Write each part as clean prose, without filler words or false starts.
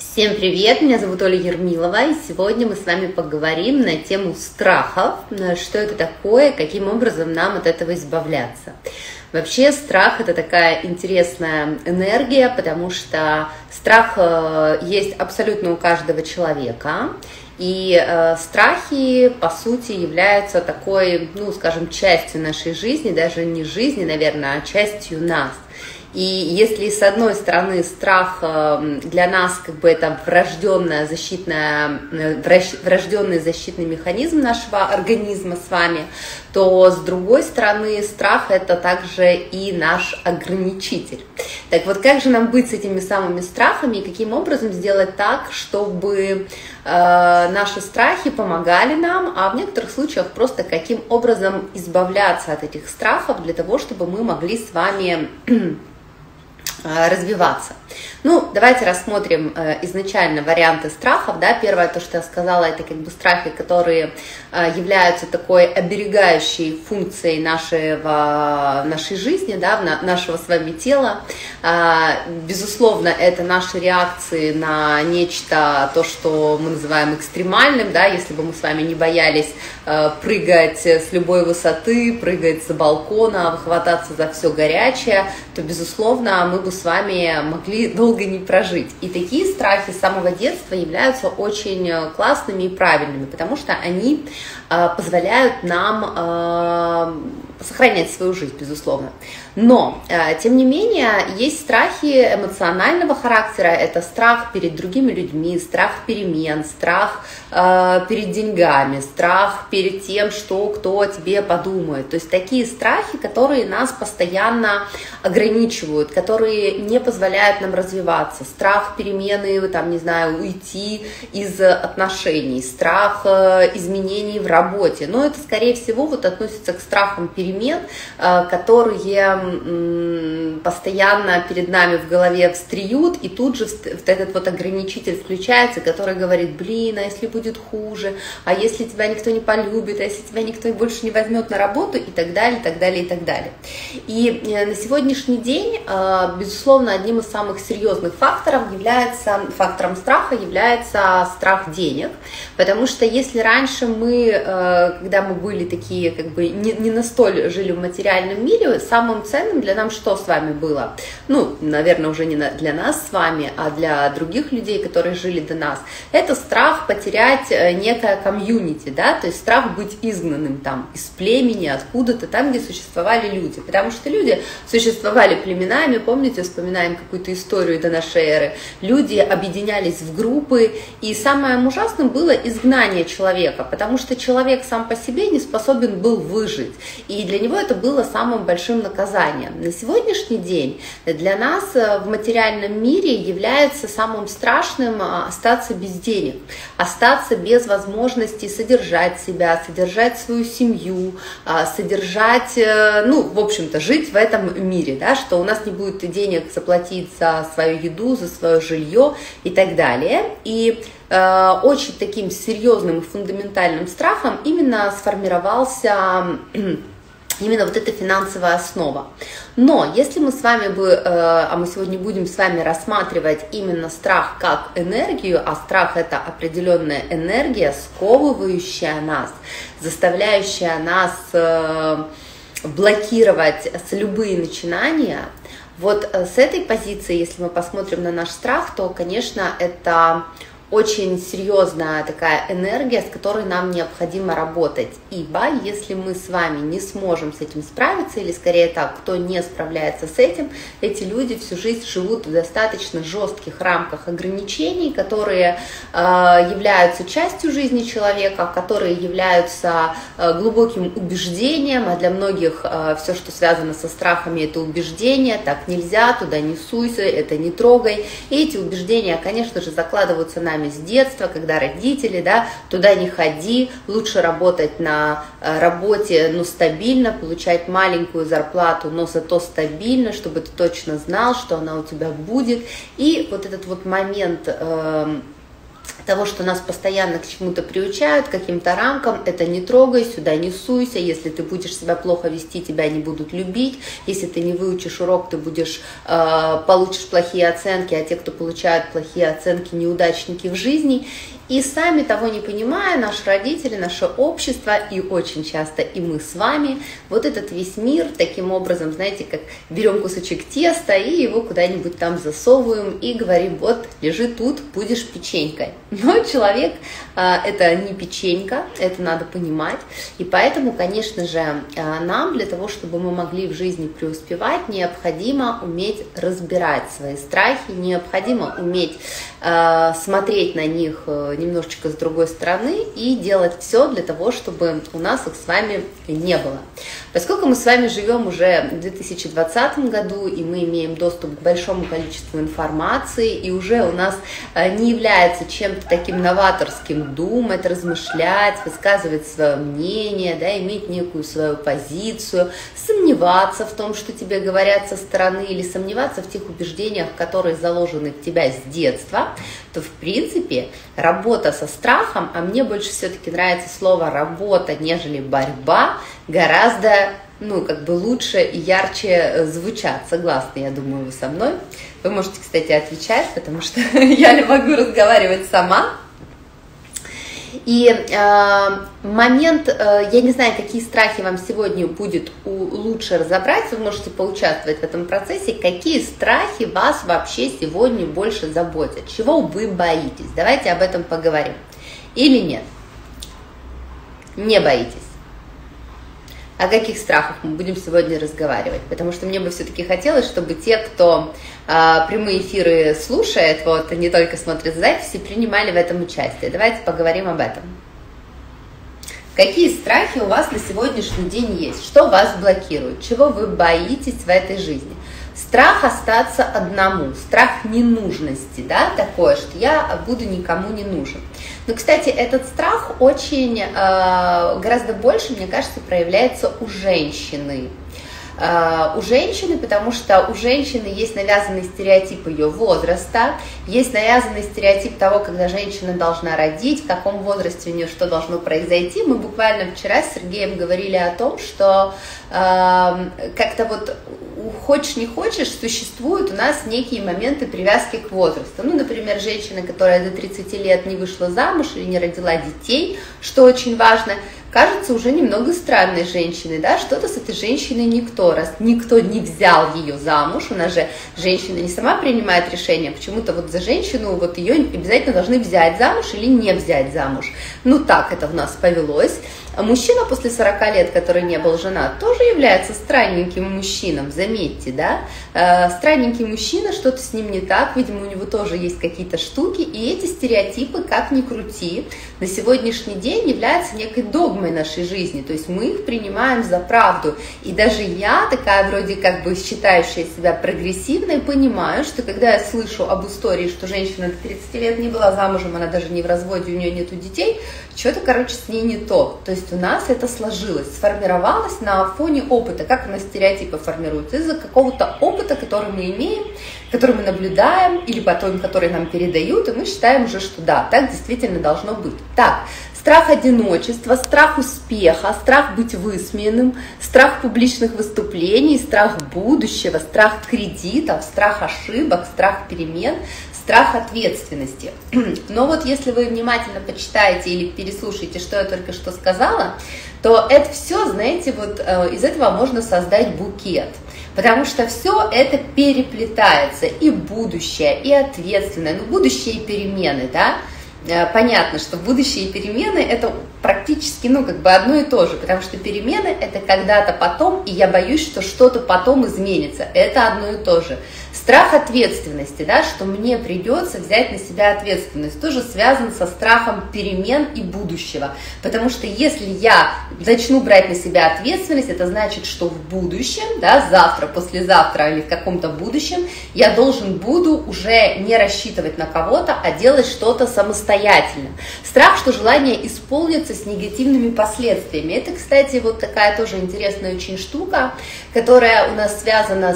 Всем привет, меня зовут Оля Ермилова, и сегодня мы с вами поговорим на тему страхов, что это такое, каким образом нам от этого избавляться. Вообще страх – это такая интересная энергия, потому что страх есть абсолютно у каждого человека, и страхи, по сути, являются такой, скажем, частью нашей жизни, даже не жизни, наверное, а частью нас. И если с одной стороны страх для нас это врожденный защитный механизм нашего организма с вами, то с другой стороны страх это также и наш ограничитель. Так вот, как же нам быть с этими самыми страхами и каким образом сделать так, чтобы наши страхи помогали нам, а в некоторых случаях просто каким образом избавляться от этих страхов для того, чтобы мы могли с вами развиваться. Давайте рассмотрим изначально варианты страхов. Первое, то, что я сказала, это страхи, которые являются такой оберегающей функцией нашей жизни, нашего с вами тела. Безусловно, это наши реакции на нечто, то, что мы называем экстремальным, если бы мы с вами не боялись прыгать с любой высоты, прыгать с балкона, хвататься за все горячее, то, безусловно, мы бы с вами могли долго не прожить. И такие страхи с самого детства являются очень классными и правильными, потому что они позволяют нам сохранять свою жизнь, безусловно. Но, тем не менее, есть страхи эмоционального характера. Это страх перед другими людьми, страх перемен, страх перед деньгами, страх перед тем, что кто о тебе подумает. То есть такие страхи, которые нас постоянно ограничивают, которые не позволяют нам развиваться. Страх перемены, уйти из отношений, страх изменений в работе. Но это, скорее всего, относится к страхам перемен, которые постоянно перед нами в голове встреют, и тут же этот ограничитель включается, который говорит: блин, а если будет хуже, а если тебя никто не полюбит, а если тебя никто больше не возьмет на работу, и так далее, и так далее, и так далее. И на сегодняшний день, безусловно, одним из самых серьезных фактором страха является страх денег, потому что если раньше когда мы были такие, не настолько жили в материальном мире, самым ценным для нас что с вами было? Наверное, уже не для нас с вами, а для других людей, которые жили до нас. Это страх потерять некое комьюнити, то есть страх быть изгнанным из племени, откуда-то, там, где существовали люди. Потому что люди существовали племенами, помните, вспоминаем какую-то историю до нашей эры. Люди объединялись в группы, и самым ужасным было изгнание человека, потому что человек сам по себе не способен был выжить, и для него это было самым большим наказанием. На сегодняшний день для нас в материальном мире является самым страшным остаться без денег, остаться без возможности содержать себя, содержать свою семью, содержать, в общем-то, жить в этом мире, что у нас не будет денег заплатить за свою еду, за свое жилье и так далее. И очень таким серьезным и фундаментальным страхом именно сформировался именно эта финансовая основа. Но если мы с вами мы сегодня будем с вами рассматривать именно страх как энергию, а страх это определенная энергия, сковывающая нас, заставляющая нас блокировать любые начинания, с этой позиции, если мы посмотрим на наш страх, то, конечно, это очень серьезная такая энергия, с которой нам необходимо работать. Ибо если мы с вами не сможем с этим справиться, или скорее так, кто не справляется с этим, эти люди всю жизнь живут в достаточно жестких рамках ограничений, которые являются частью жизни человека, которые являются глубоким убеждением, а для многих все, что связано со страхами, это убеждение: так нельзя, туда не суйся, это не трогай. И эти убеждения, конечно же, закладываются нами с детства, когда родители, туда не ходи, лучше работать на работе, стабильно, получать маленькую зарплату, но зато стабильно, чтобы ты точно знал, что она у тебя будет. И этот момент того, что нас постоянно к чему-то приучают, к каким-то рамкам, это не трогай, сюда не суйся, если ты будешь себя плохо вести, тебя не будут любить, если ты не выучишь урок, ты получишь плохие оценки, а те, кто получают плохие оценки, неудачники в жизни. И сами того не понимая, наши родители, наше общество и очень часто и мы с вами, вот этот весь мир таким образом, знаете, как берем кусочек теста и его куда-нибудь там засовываем и говорим, вот, лежи тут, будешь печенькой. Но человек это не печенька, это надо понимать. И поэтому, конечно же, нам для того, чтобы мы могли в жизни преуспевать, необходимо уметь разбирать свои страхи, необходимо уметь смотреть на них немножечко с другой стороны и делать все для того, чтобы у нас их с вами не было. Поскольку мы с вами живем уже в 2020 году, и мы имеем доступ к большому количеству информации, и уже у нас не является чем-то таким новаторским думать, размышлять, высказывать свое мнение, да, иметь некую свою позицию, сомневаться в том, что тебе говорят со стороны, или сомневаться в тех убеждениях, которые заложены в тебя с детства, то в принципе работа со страхом, а мне больше все-таки нравится слово работа, нежели борьба, гораздо, лучше и ярче звучат. Согласны, я думаю, вы со мной. Вы можете, кстати, отвечать, потому что я не могу разговаривать сама. И момент, я не знаю, какие страхи вам сегодня будет лучше разобрать, вы можете поучаствовать в этом процессе, какие страхи вас вообще сегодня больше заботят, чего вы боитесь. Давайте об этом поговорим. Или нет? Не боитесь? О каких страхах мы будем сегодня разговаривать? Потому что мне бы все-таки хотелось, чтобы те, кто прямые эфиры слушает, вот, не только смотрят записи, принимали в этом участие. Давайте поговорим об этом. Какие страхи у вас на сегодняшний день есть? Что вас блокирует? Чего вы боитесь в этой жизни? Страх остаться одному, страх ненужности, да, такое, что я буду никому не нужен. Но, кстати, этот страх очень, гораздо больше, мне кажется, проявляется у женщины. У женщины, потому что у женщины есть навязанный стереотип ее возраста, есть навязанный стереотип того, когда женщина должна родить, в каком возрасте у нее что должно произойти. Мы буквально вчера с Сергеем говорили о том, что как-то вот хочешь не хочешь, существуют у нас некие моменты привязки к возрасту. Например, женщина, которая до 30 лет не вышла замуж или не родила детей, что очень важно, кажется уже немного странной женщиной, да, что-то с этой женщиной раз никто не взял ее замуж, у нас же женщина не сама принимает решение, почему-то вот за женщину вот ее обязательно должны взять замуж или не взять замуж. Так это у нас повелось. А мужчина после 40 лет, который не был женат, тоже является странненьким мужчином, заметьте, да? Странненький мужчина, что-то с ним не так, видимо, у него тоже есть какие-то штуки, и эти стереотипы, как ни крути, на сегодняшний день являются некой догмой нашей жизни, то есть мы их принимаем за правду, и даже я, такая вроде как бы считающая себя прогрессивной, понимаю, что когда я слышу об истории, что женщина до 30 лет не была замужем, она даже не в разводе, у нее нету детей, что-то, с ней не то. То есть у нас это сложилось, сформировалось на фоне опыта. Как у нас стереотипы формируются? Из-за какого-то опыта, который мы имеем, который мы наблюдаем, или потом, который нам передают, и мы считаем уже, что да, так действительно должно быть. Так, страх одиночества, страх успеха, страх быть высмеянным, страх публичных выступлений, страх будущего, страх кредитов, страх ошибок, страх перемен, страх ответственности. Но вот если вы внимательно почитаете или переслушаете, что я только что сказала, то это все, знаете, вот из этого можно создать букет. Потому что все это переплетается, и будущее, и ответственное, будущее и перемены, да. Понятно, что будущее и перемены это практически, одно и то же, потому что перемены это когда-то потом, и я боюсь, что что-то потом изменится, это одно и то же. Страх ответственности, да, что мне придется взять на себя ответственность, тоже связан со страхом перемен и будущего, потому что если я начну брать на себя ответственность, это значит, что в будущем, да, завтра, послезавтра или в каком-то будущем я должен буду уже не рассчитывать на кого-то, а делать что-то самостоятельно. самостоятельно. Страх, что желание исполнится с негативными последствиями. Это, кстати, вот такая тоже интересная очень штука, которая у нас связана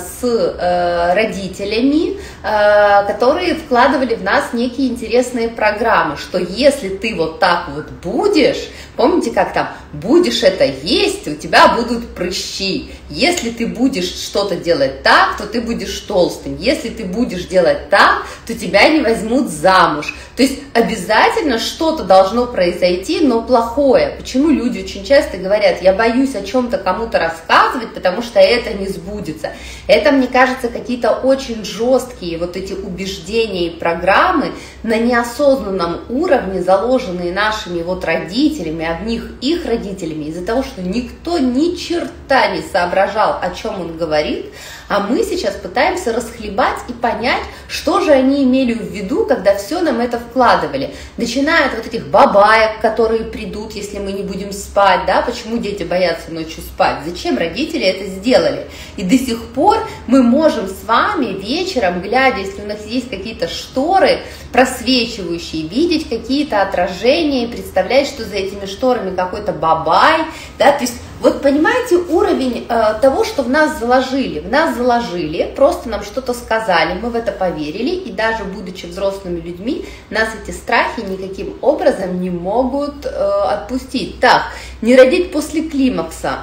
с родителями, которые вкладывали в нас некие интересные программы, что если ты вот так вот будешь, помните, как там, будешь это есть, у тебя будут прыщи. Если ты будешь что-то делать так, то ты будешь толстым. Если ты будешь делать так, то тебя не возьмут замуж. То есть обязательно что-то должно произойти, но плохое. Почему люди очень часто говорят, я боюсь о чем-то кому-то рассказывать, потому что это не сбудется. Это, мне кажется, какие-то очень жесткие вот эти убеждения и программы на неосознанном уровне, заложенные нашими вот родителями, а в них их родителями, из-за того, что никто ни черта не соображал, о чем он говорит, а мы сейчас пытаемся расхлебать и понять, что же они имели в виду, когда все нам это вкладывали. Начиная от вот этих бабаек, которые придут, если мы не будем спать, да, почему дети боятся ночью спать, зачем родители это сделали. И до сих пор мы можем с вами вечером, глядя, если у нас есть какие-то шторы просвечивающие, видеть какие-то отражения и представлять, что за этими шторами какой-то бабай, да, то есть вот понимаете уровень того, что в нас заложили. В нас заложили, просто нам что-то сказали, мы в это поверили, и даже будучи взрослыми людьми, нас эти страхи никаким образом не могут отпустить. Так, не родить после климакса,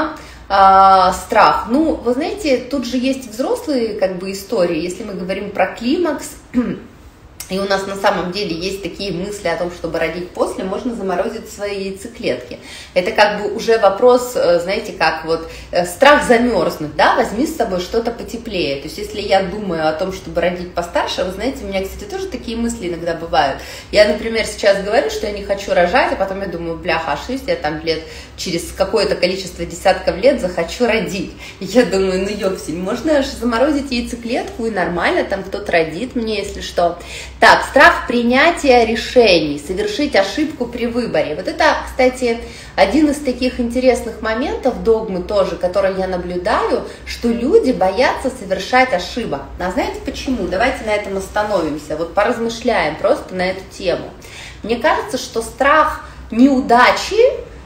ага. Страх. Ну, вы знаете, тут же есть взрослые как бы истории, если мы говорим про климакс. И у нас на самом деле есть такие мысли о том, чтобы родить после, можно заморозить свои яйцеклетки. Это как бы уже вопрос, знаете, как вот страх замерзнуть, да, возьми с собой что-то потеплее. То есть если я думаю о том, чтобы родить постарше, вы знаете, у меня, кстати, тоже такие мысли иногда бывают. Я, например, сейчас говорю, что я не хочу рожать, а потом я думаю, бляха, а что если я там через какое-то количество десятков лет захочу родить? И я думаю, ну ёпсель, можно же заморозить яйцеклетку и нормально, там кто-то родит мне, если что. Так, страх принятия решений, совершить ошибку при выборе. Вот это, кстати, один из таких интересных моментов догмы тоже, который я наблюдаю, что люди боятся совершать ошибок. А знаете почему? Давайте на этом остановимся, вот поразмышляем просто на эту тему. Мне кажется, что страх неудачи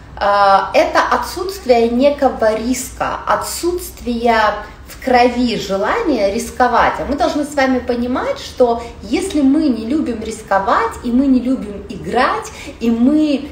это отсутствие некого риска, отсутствие в крови желание рисковать. А мы должны с вами понимать, что если мы не любим рисковать, и мы не любим играть, и мы,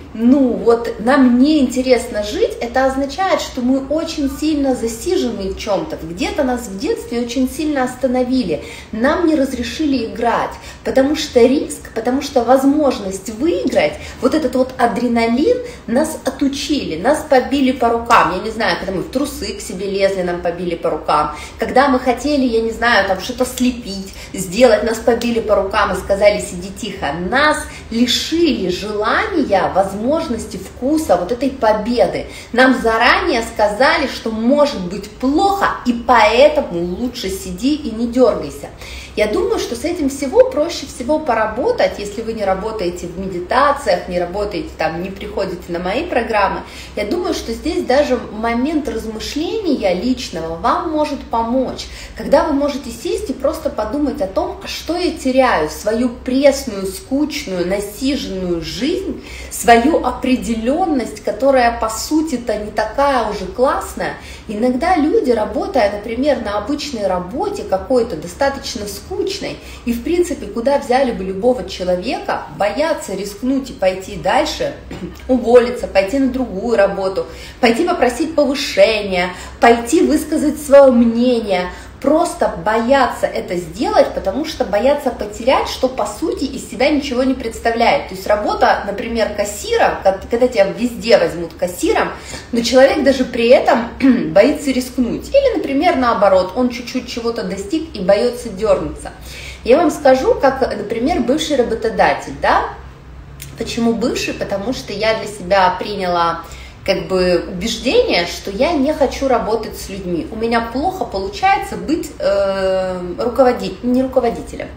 нам не интересно жить, это означает, что мы очень сильно засижены в чем-то. Где-то нас в детстве очень сильно остановили, нам не разрешили играть, потому что риск, потому что возможность выиграть, вот этот вот адреналин нас отучили, нас побили по рукам. Я не знаю, когда мы в трусы к себе лезли, нам побили по рукам. Когда мы хотели, я не знаю, там что-то слепить, сделать, нас побили по рукам и сказали, сиди тихо. Нас лишили желания, возможности, вкуса, вот этой победы. Нам заранее сказали, что может быть плохо, и поэтому лучше сиди и не дергайся. Я думаю, что с этим проще всего поработать, если вы не работаете в медитациях, не работаете там, не приходите на мои программы. Я думаю, что здесь даже момент размышления личного вам может помочь, когда вы можете сесть и просто подумать о том, а что я теряю, свою пресную, скучную, насиженную жизнь, свою определенность, которая по сути-то не такая уже классная. Иногда люди, работая, например, на обычной работе какой-то, достаточно скучной, и в принципе, куда взяли бы любого человека, боятся рискнуть и пойти дальше, уволиться, пойти на другую работу, пойти попросить повышения, пойти высказать свое мнение, просто боятся это сделать, потому что боятся потерять, что по сути из себя ничего не представляет. То есть работа, например, кассира, когда тебя везде возьмут кассиром, но человек даже при этом боится рискнуть. Или, например, наоборот, он чуть-чуть чего-то достиг и боится дернуться. Я вам скажу, как, например, бывший работодатель, да? Почему бывший? Потому что я для себя приняла убеждение, что я не хочу работать с людьми. У меня плохо получается быть не руководителем.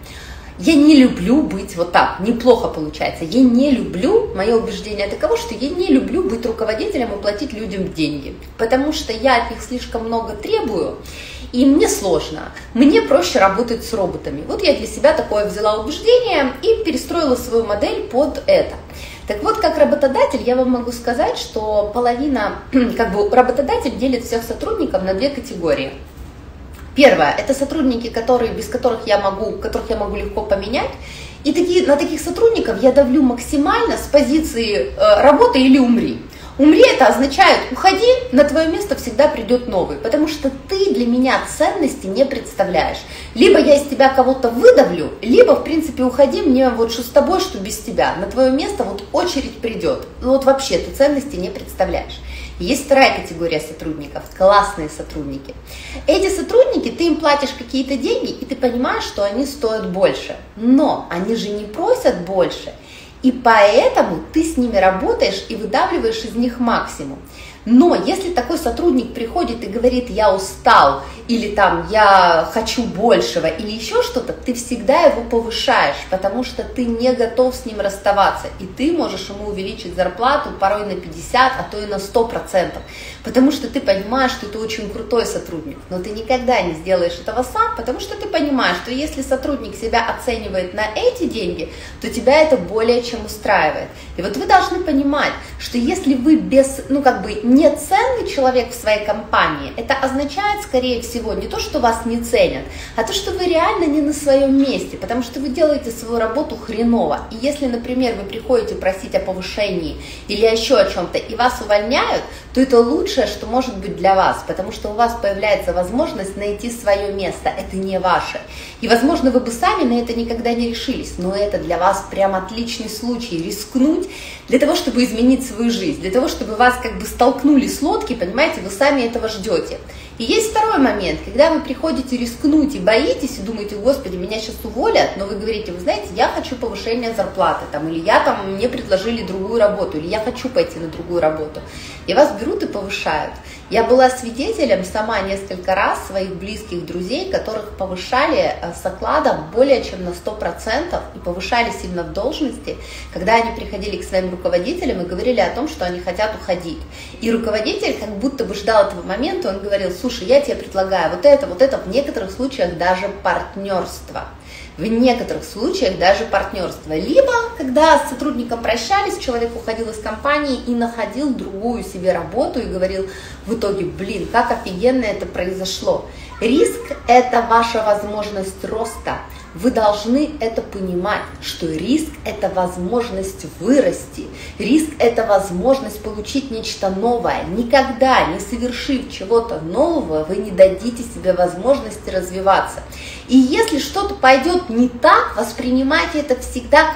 Я не люблю быть вот так, неплохо получается. Я не люблю, мое убеждение таково, что я не люблю быть руководителем и платить людям деньги, потому что я от них слишком много требую, и мне сложно. Мне проще работать с роботами. Вот я для себя такое взяла убеждение и перестроила свою модель под это. Так вот, как работодатель, я вам могу сказать, что половина, работодатель делит всех сотрудников на две категории. Первое – это сотрудники, без которых я могу легко поменять. И на таких сотрудников я давлю максимально с позиции работы или умри. Умри – это означает уходи, на твое место всегда придет новый, потому что ты для меня ценности не представляешь. Либо я из тебя кого-то выдавлю, либо, в принципе, уходи, мне вот что с тобой, что без тебя. На твое место вот очередь придет. Вот вообще ты ценности не представляешь. Есть вторая категория сотрудников, классные сотрудники. Эти сотрудники, ты им платишь какие-то деньги, и ты понимаешь, что они стоят больше. Но они же не просят больше, и поэтому ты с ними работаешь и выдавливаешь из них максимум. Но если такой сотрудник приходит и говорит, я устал, или там я хочу большего, или еще что-то, ты всегда его повышаешь, потому что ты не готов с ним расставаться. И ты можешь ему увеличить зарплату порой на 50, а то и на 100%. Потому что ты понимаешь, что ты очень крутой сотрудник, но ты никогда не сделаешь этого сам, потому что ты понимаешь, что если сотрудник себя оценивает на эти деньги, то тебя это более чем устраивает. И вот вы должны понимать, что если вы не ценный человек в своей компании, это означает, скорее всего, не то, что вас не ценят, а то, что вы реально не на своем месте, потому что вы делаете свою работу хреново. И если, например, вы приходите просить о повышении или еще о чем-то, и вас увольняют, то это лучшее, что может быть для вас, потому что у вас появляется возможность найти свое место, это не ваше. И, возможно, вы бы сами на это никогда не решились, но это для вас прям отличный случай рискнуть для того, чтобы изменить свою жизнь, для того, чтобы вас столкнули с лодки, понимаете, вы сами этого ждете. И есть второй момент, когда вы приходите рискнуть и боитесь, и думаете, господи, меня сейчас уволят, но вы говорите, вы знаете, я хочу повышения зарплаты, или мне предложили другую работу, или я хочу пойти на другую работу. И вас берут и повышают. Я была свидетелем сама несколько раз своих близких друзей, которых повышали с окладом более чем на 100% и повышали сильно в должности, когда они приходили к своим руководителям и говорили о том, что они хотят уходить. И руководитель как будто бы ждал этого момента, он говорил, слушай, я тебе предлагаю вот это, в некоторых случаях даже партнерство. В некоторых случаях даже партнерство. Либо, когда с сотрудником прощались, человек уходил из компании и находил другую себе работу и говорил в итоге, как офигенно это произошло. Риск – это ваша возможность роста. Вы должны это понимать, что риск – это возможность вырасти, риск – это возможность получить нечто новое. Никогда не совершив чего-то нового, вы не дадите себе возможности развиваться. И если что-то пойдет не так, воспринимайте это всегда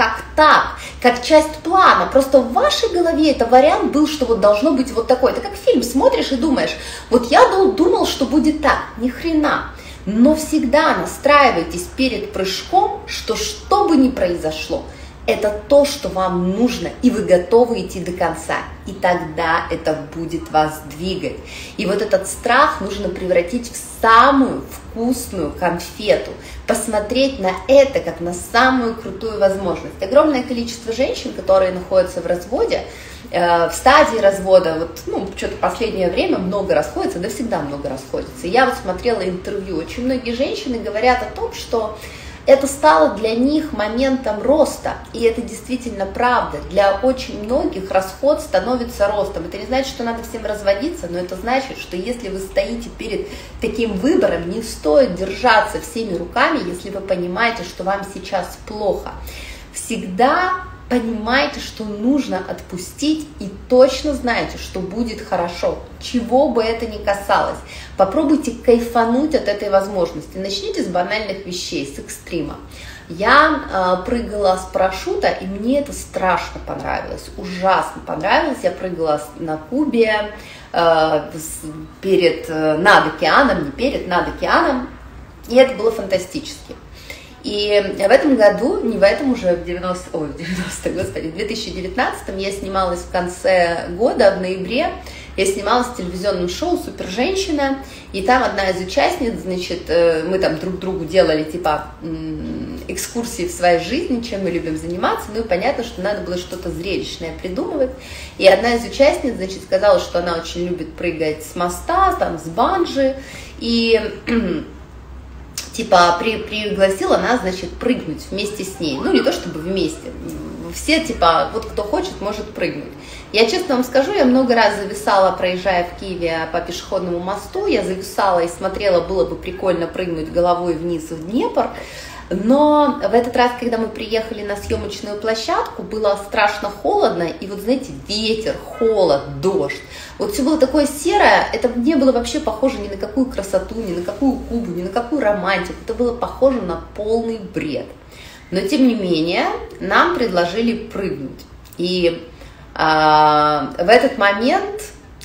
как часть плана. Просто в вашей голове это вариант был, что вот должно быть вот такой. Это как фильм смотришь и думаешь, вот я думал, что будет так. Ни хрена. Но всегда настраивайтесь перед прыжком, что бы ни произошло, это то, что вам нужно, и вы готовы идти до конца. И тогда это будет вас двигать. И вот этот страх нужно превратить в самую вкусную конфету. Посмотреть на это как на самую крутую возможность. Огромное количество женщин, которые находятся в разводе, в стадии развода, что-то в последнее время много расходится, да всегда много расходится. Я смотрела интервью, очень многие женщины говорят о том, что это стало для них моментом роста, и это действительно правда. Для очень многих расход становится ростом. Это не значит, что надо всем разводиться, но это значит, что если вы стоите перед таким выбором, не стоит держаться всеми руками, если вы понимаете, что вам сейчас плохо. Всегда понимайте, что нужно отпустить, и точно знаете, что будет хорошо, чего бы это ни касалось. Попробуйте кайфануть от этой возможности. Начните с банальных вещей, с экстрима. Я прыгала с парашюта, и мне это страшно понравилось, ужасно понравилось. Я прыгала на Кубе над океаном, над океаном, и это было фантастически. И в этом году, не в этом уже, в 2019 я снималась в конце года, в ноябре, я снималась в телевизионном шоу «Суперженщина», и там одна из участниц, мы там друг другу делали экскурсии в своей жизни, чем мы любим заниматься, ну и понятно, что надо было что-то зрелищное придумывать. И одна из участниц, значит, сказала, что она очень любит прыгать с моста, там, с банджи, и типа пригласила нас, значит, прыгнуть вместе с ней. Ну, не то чтобы вместе, все, типа, вот кто хочет, может прыгнуть. Я честно вам скажу, я много раз зависала, проезжая в Киеве по пешеходному мосту, я зависала и смотрела, было бы прикольно прыгнуть головой вниз в Днепр, но в этот раз, когда мы приехали на съемочную площадку, было страшно холодно, и вот, знаете, ветер, холод, дождь, вот все было такое серое, это не было вообще похоже ни на какую красоту, ни на какую Кубу, ни на какую романтику, это было похоже на полный бред. Но, тем не менее, нам предложили прыгнуть, и в этот момент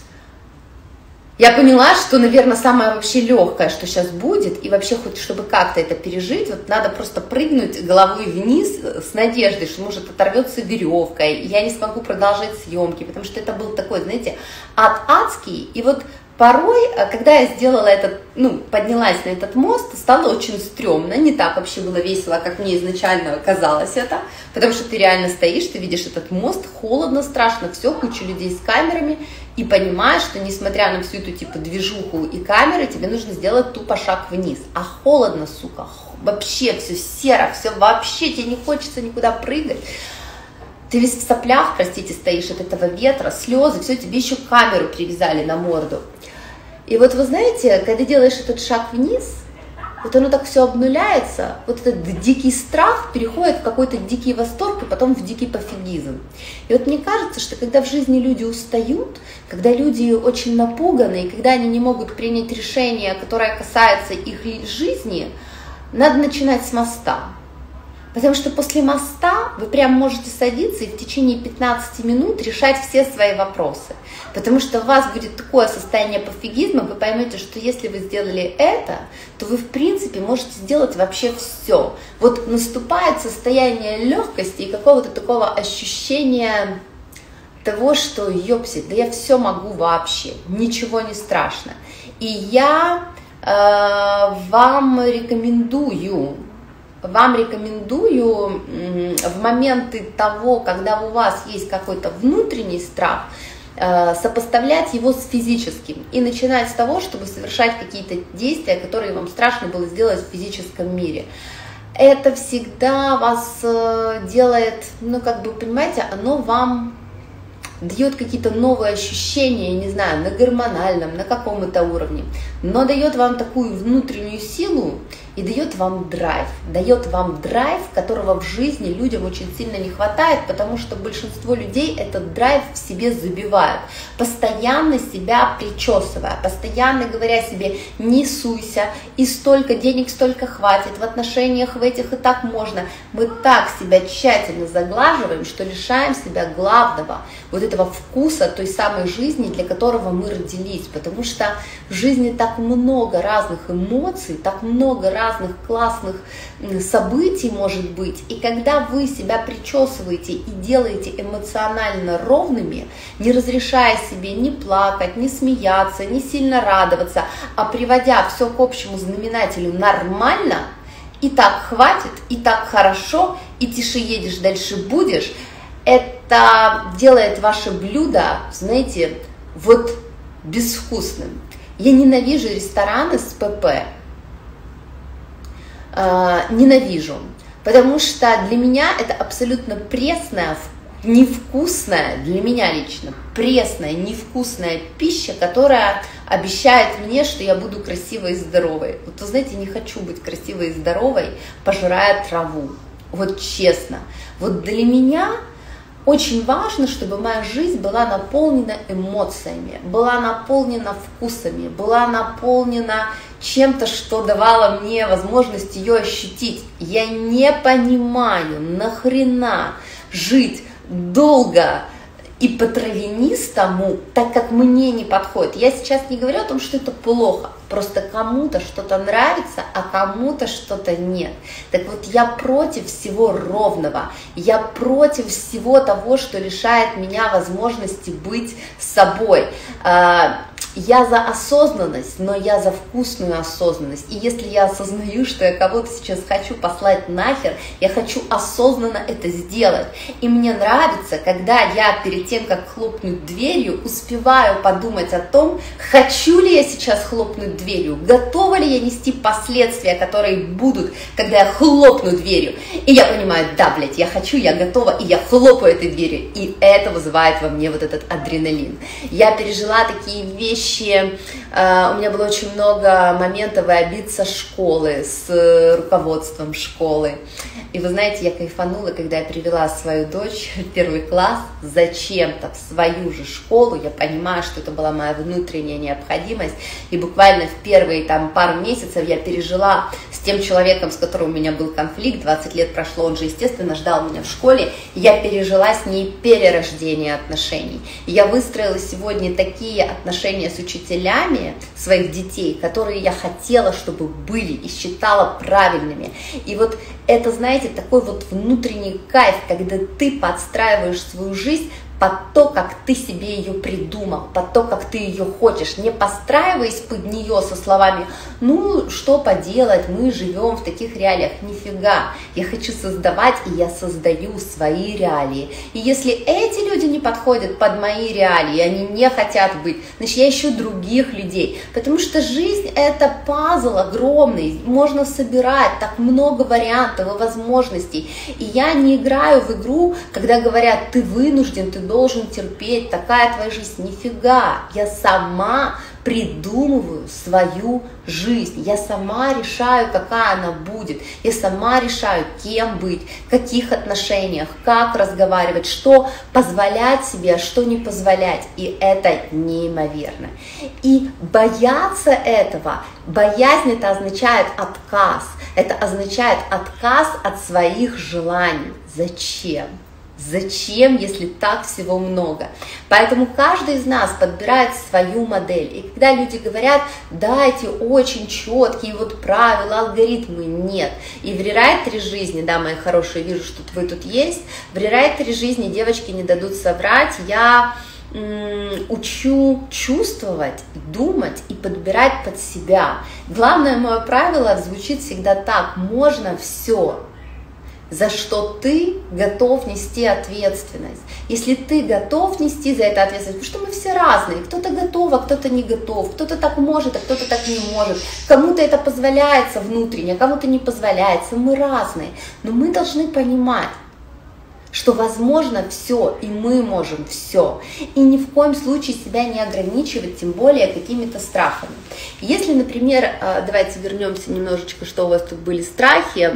я поняла, что, наверное, самое вообще легкое, что сейчас будет, и вообще хоть чтобы как-то это пережить, вот надо просто прыгнуть головой вниз с надеждой, что, может, оторвется веревка, и я не смогу продолжать съемки, потому что это был такой, знаете, ад адский, и вот порой, когда я сделала этот, ну, поднялась на этот мост, стало очень стрёмно, не так вообще было весело, как мне изначально казалось это, потому что ты реально стоишь, ты видишь этот мост, холодно, страшно, все, куча людей с камерами, и понимаешь, что несмотря на всю эту типа движуху и камеры, тебе нужно сделать тупо шаг вниз, а холодно, сука, вообще все серо, все вообще, тебе не хочется никуда прыгать. Ты весь в соплях, простите, стоишь от этого ветра, слезы, все, тебе еще камеру привязали на морду. И вот вы знаете, когда делаешь этот шаг вниз, вот оно так все обнуляется, вот этот дикий страх переходит в какой-то дикий восторг и потом в дикий пофигизм. И вот мне кажется, что когда в жизни люди устают, когда люди очень напуганы, и когда они не могут принять решение, которое касается их жизни, надо начинать с моста. Потому что после моста вы прям можете садиться и в течение 15 минут решать все свои вопросы. Потому что у вас будет такое состояние пофигизма, вы поймете, что если вы сделали это, то вы в принципе можете сделать вообще все. Вот наступает состояние легкости и какого-то такого ощущения того, что ёпсик, да я все могу вообще, ничего не страшно. И я вам рекомендую в моменты того, когда у вас есть какой-то внутренний страх, сопоставлять его с физическим и начинать с того, чтобы совершать какие-то действия, которые вам страшно было сделать в физическом мире. Это всегда вас делает, ну как бы, понимаете, оно вам дает какие-то новые ощущения, не знаю, на гормональном, на каком-то уровне, но дает вам такую внутреннюю силу и дает вам драйв, которого в жизни людям очень сильно не хватает, потому что большинство людей этот драйв в себе забивают, постоянно себя причесывая, постоянно говоря себе не суйся, и столько денег, столько хватит, в отношениях в этих и так можно. Мы так себя тщательно заглаживаем, что лишаем себя главного, вот этого вкуса той самой жизни, для которого мы родились, потому что в жизни так много разных эмоций, так много разных классных событий может быть, и когда вы себя причесываете и делаете эмоционально ровными, не разрешая себе ни плакать, ни смеяться, ни сильно радоваться, а приводя все к общему знаменателю нормально, и так хватит, и так хорошо, и тише едешь, дальше будешь, это делает ваше блюдо, знаете, вот безвкусным. Я ненавижу рестораны с ПП, ненавижу, потому что для меня это абсолютно пресная, невкусная, для меня лично, пресная, невкусная пища, которая обещает мне, что я буду красивой и здоровой. Вот вы знаете, не хочу быть красивой и здоровой, пожирая траву, вот честно. Вот для меня очень важно, чтобы моя жизнь была наполнена эмоциями, была наполнена вкусами, была наполнена чем-то, что давало мне возможность ее ощутить. Я не понимаю, нахрена жить долго и по травянистому, так как мне не подходит. Я сейчас не говорю о том, что это плохо, просто кому-то что-то нравится, а кому-то что-то нет. Так вот, я против всего ровного, я против всего того, что лишает меня возможности быть собой. Я за осознанность, но я за вкусную осознанность. И если я осознаю, что я кого-то сейчас хочу послать нахер, я хочу осознанно это сделать. И мне нравится, когда я перед тем, как хлопнуть дверью, успеваю подумать о том, хочу ли я сейчас хлопнуть дверью, готова ли я нести последствия, которые будут, когда я хлопну дверью. И я понимаю, да, блядь, я хочу, я готова, и я хлопаю этой дверью. И это вызывает во мне вот этот адреналин. Я пережила такие вещи. У меня было очень много моментов и обид со школы, с руководством школы. И вы знаете, я кайфанула, когда я привела свою дочь в 1 класс зачем-то в свою же школу. Я понимаю, что это была моя внутренняя необходимость. И буквально в первые пару месяцев я пережила с тем человеком, с которым у меня был конфликт, 20 лет прошло, он же, естественно, ждал меня в школе. И я пережила с ней перерождение отношений. И я выстроила сегодня такие отношения с учителями своих детей, которые я хотела, чтобы были и считала правильными. И вот это, знаете, такой вот внутренний кайф, когда ты подстраиваешь свою жизнь под то, как ты себе ее придумал, под то, как ты ее хочешь, не подстраиваясь под нее со словами, ну, что поделать, мы живем в таких реалиях, нифига, я хочу создавать, и я создаю свои реалии. И если эти люди не подходят под мои реалии, они не хотят быть, значит, я ищу других людей, потому что жизнь — это пазл огромный, можно собирать так много вариантов и возможностей, и я не играю в игру, когда говорят, ты вынужден, ты должен терпеть, такая твоя жизнь. Нифига, я сама придумываю свою жизнь, я сама решаю, какая она будет, я сама решаю, кем быть, в каких отношениях, как разговаривать, что позволять себе, а что не позволять, и это неимоверно. И бояться этого, боязнь — это означает отказ, это означает отказ от своих желаний. Зачем? Зачем, если так всего много? Поэтому каждый из нас подбирает свою модель. И когда люди говорят, да, эти очень четкие вот правила, алгоритмы, нет. И в рерайтере жизни, да, мои хорошие, вижу, что вы тут есть, в рерайтере жизни, девочки не дадут соврать, я учу чувствовать, думать и подбирать под себя. Главное мое правило звучит всегда так: можно все, за что ты готов нести ответственность. Если ты готов нести за это ответственность, потому что мы все разные, кто-то готов, а кто-то не готов, кто-то так может, а кто-то так не может, кому-то это позволяется внутренне, а кому-то не позволяется, мы разные, но мы должны понимать, что возможно все, и мы можем все. И ни в коем случае себя не ограничивать, тем более какими-то страхами. Если, например, давайте вернемся немножечко, что у вас тут были страхи.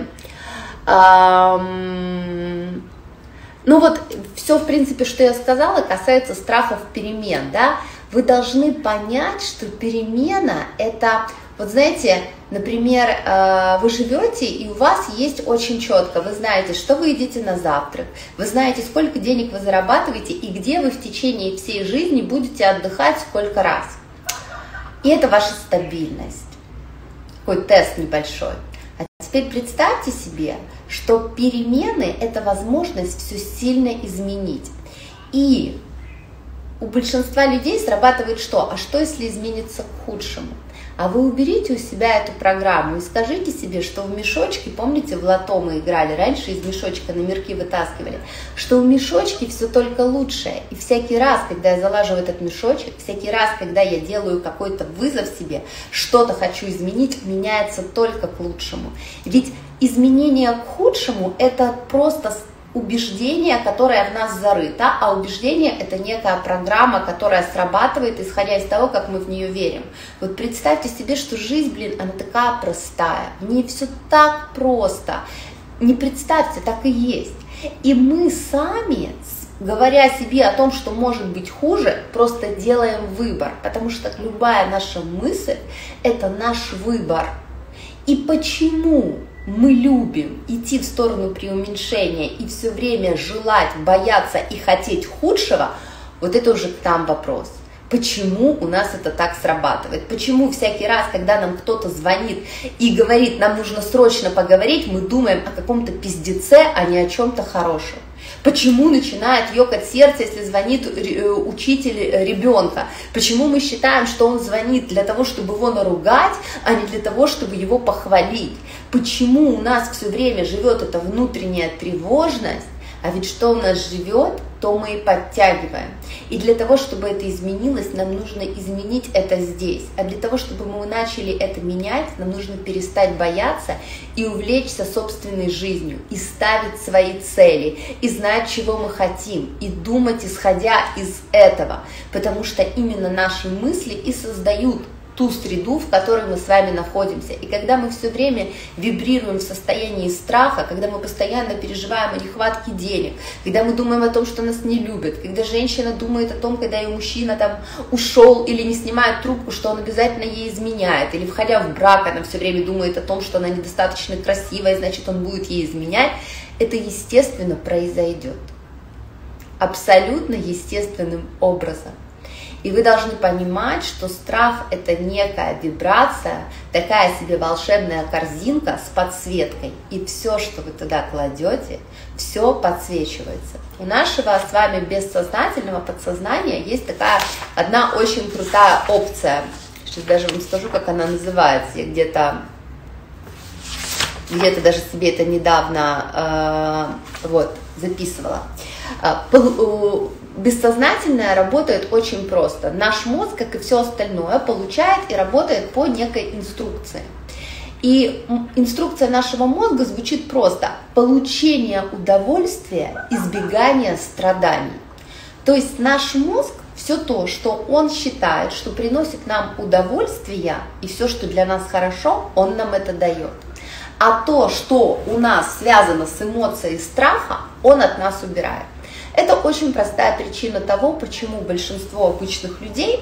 Ну вот, все, в принципе, что я сказала, касается страхов перемен, да. Вы должны понять, что перемена – это, вот знаете, например, вы живете, и у вас есть очень четко, вы знаете, что вы едите на завтрак, вы знаете, сколько денег вы зарабатываете, и где вы в течение всей жизни будете отдыхать, сколько раз. И это ваша стабильность. Такой тест небольшой. А теперь представьте себе, что перемены – это возможность все сильно изменить. И у большинства людей срабатывает что? А что, если изменится к худшему? А вы уберите у себя эту программу и скажите себе, что в мешочке, помните, в лото мы играли, раньше из мешочка номерки вытаскивали, что в мешочке все только лучшее. И всякий раз, когда я залаживаю этот мешочек, всякий раз, когда я делаю какой-то вызов себе, что-то хочу изменить, меняется только к лучшему. Ведь изменение к худшему – это просто убеждение, которое в нас зарыто, а убеждение – это некая программа, которая срабатывает, исходя из того, как мы в нее верим. Вот представьте себе, что жизнь, блин, она такая простая, в ней все так просто. Не представьте, так и есть. И мы сами, говоря себе о том, что может быть хуже, просто делаем выбор, потому что любая наша мысль – это наш выбор. И почему мы любим идти в сторону преуменьшения и все время желать, бояться и хотеть худшего, вот это уже там вопрос. Почему у нас это так срабатывает? Почему всякий раз, когда нам кто-то звонит и говорит, нам нужно срочно поговорить, мы думаем о каком-то пиздеце, а не о чем-то хорошем? Почему начинает ёкать сердце, если звонит учитель ребенка? Почему мы считаем, что он звонит для того, чтобы его наругать, а не для того, чтобы его похвалить? Почему у нас все время живет эта внутренняя тревожность? А ведь что у нас живет, то мы и подтягиваем. И для того, чтобы это изменилось, нам нужно изменить это здесь. А для того, чтобы мы начали это менять, нам нужно перестать бояться и увлечься собственной жизнью, и ставить свои цели, и знать, чего мы хотим, и думать, исходя из этого. Потому что именно наши мысли и создают ту среду, в которой мы с вами находимся. И когда мы все время вибрируем в состоянии страха, когда мы постоянно переживаем о нехватке денег, когда мы думаем о том, что нас не любят, когда женщина думает о том, когда ее мужчина там ушел или не снимает трубку, что он обязательно ей изменяет, или входя в брак, она все время думает о том, что она недостаточно красивая, значит, он будет ей изменять, это естественно произойдет. Абсолютно естественным образом. И вы должны понимать, что страх – это некая вибрация, такая себе волшебная корзинка с подсветкой. И все, что вы туда кладете, все подсвечивается. У нашего с вами бессознательного подсознания есть такая одна очень крутая опция. Сейчас даже вам скажу, как она называется. Я где-то даже себе это недавно записывала. Бессознательное работает очень просто. Наш мозг, как и все остальное, получает и работает по некой инструкции. И инструкция нашего мозга звучит просто: получение удовольствия, избегание страданий. То есть наш мозг, все то, что он считает, что приносит нам удовольствие, и все, что для нас хорошо, он нам это дает. А то, что у нас связано с эмоцией страха, он от нас убирает. Это очень простая причина того, почему большинство обычных людей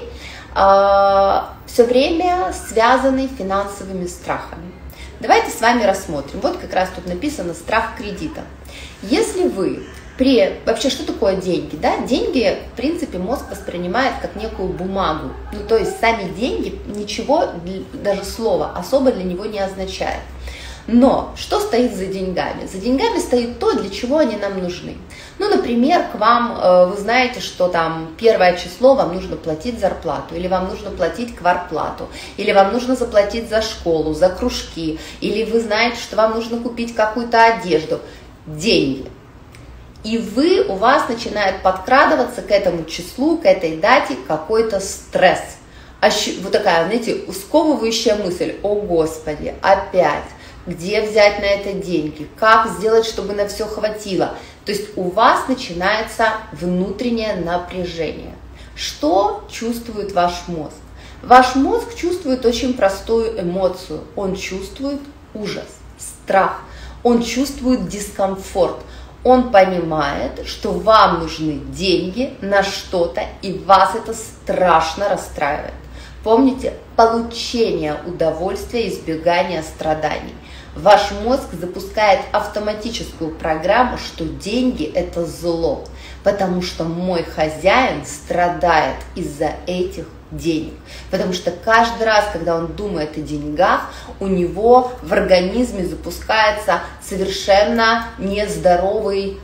все время связаны финансовыми страхами. Давайте с вами рассмотрим. Вот как раз тут написано «страх кредита». Если вы вообще, что такое деньги? Да? Деньги, в принципе, мозг воспринимает как некую бумагу. Ну, то есть сами деньги ничего, даже слова особо для него не означает. Но что стоит за деньгами? За деньгами стоит то, для чего они нам нужны. Ну, например, к вам, вы знаете, что там 1 число вам нужно платить зарплату, или вам нужно платить квартплату, или вам нужно заплатить за школу, за кружки, или вы знаете, что вам нужно купить какую-то одежду. Деньги. И у вас начинает подкрадываться к этому числу, к этой дате какой-то стресс. Вот такая, знаете, сковывающая мысль: о Господи, опять. Где взять на это деньги, как сделать, чтобы на все хватило. То есть у вас начинается внутреннее напряжение. Что чувствует ваш мозг? Ваш мозг чувствует очень простую эмоцию. Он чувствует ужас, страх, он чувствует дискомфорт. Он понимает, что вам нужны деньги на что-то, и вас это страшно расстраивает. Помните, получение удовольствия, избегание страданий. Ваш мозг запускает автоматическую программу, что деньги – это зло, потому что мой хозяин страдает из-за этих денег. Потому что каждый раз, когда он думает о деньгах, у него в организме запускается совершенно нездоровый,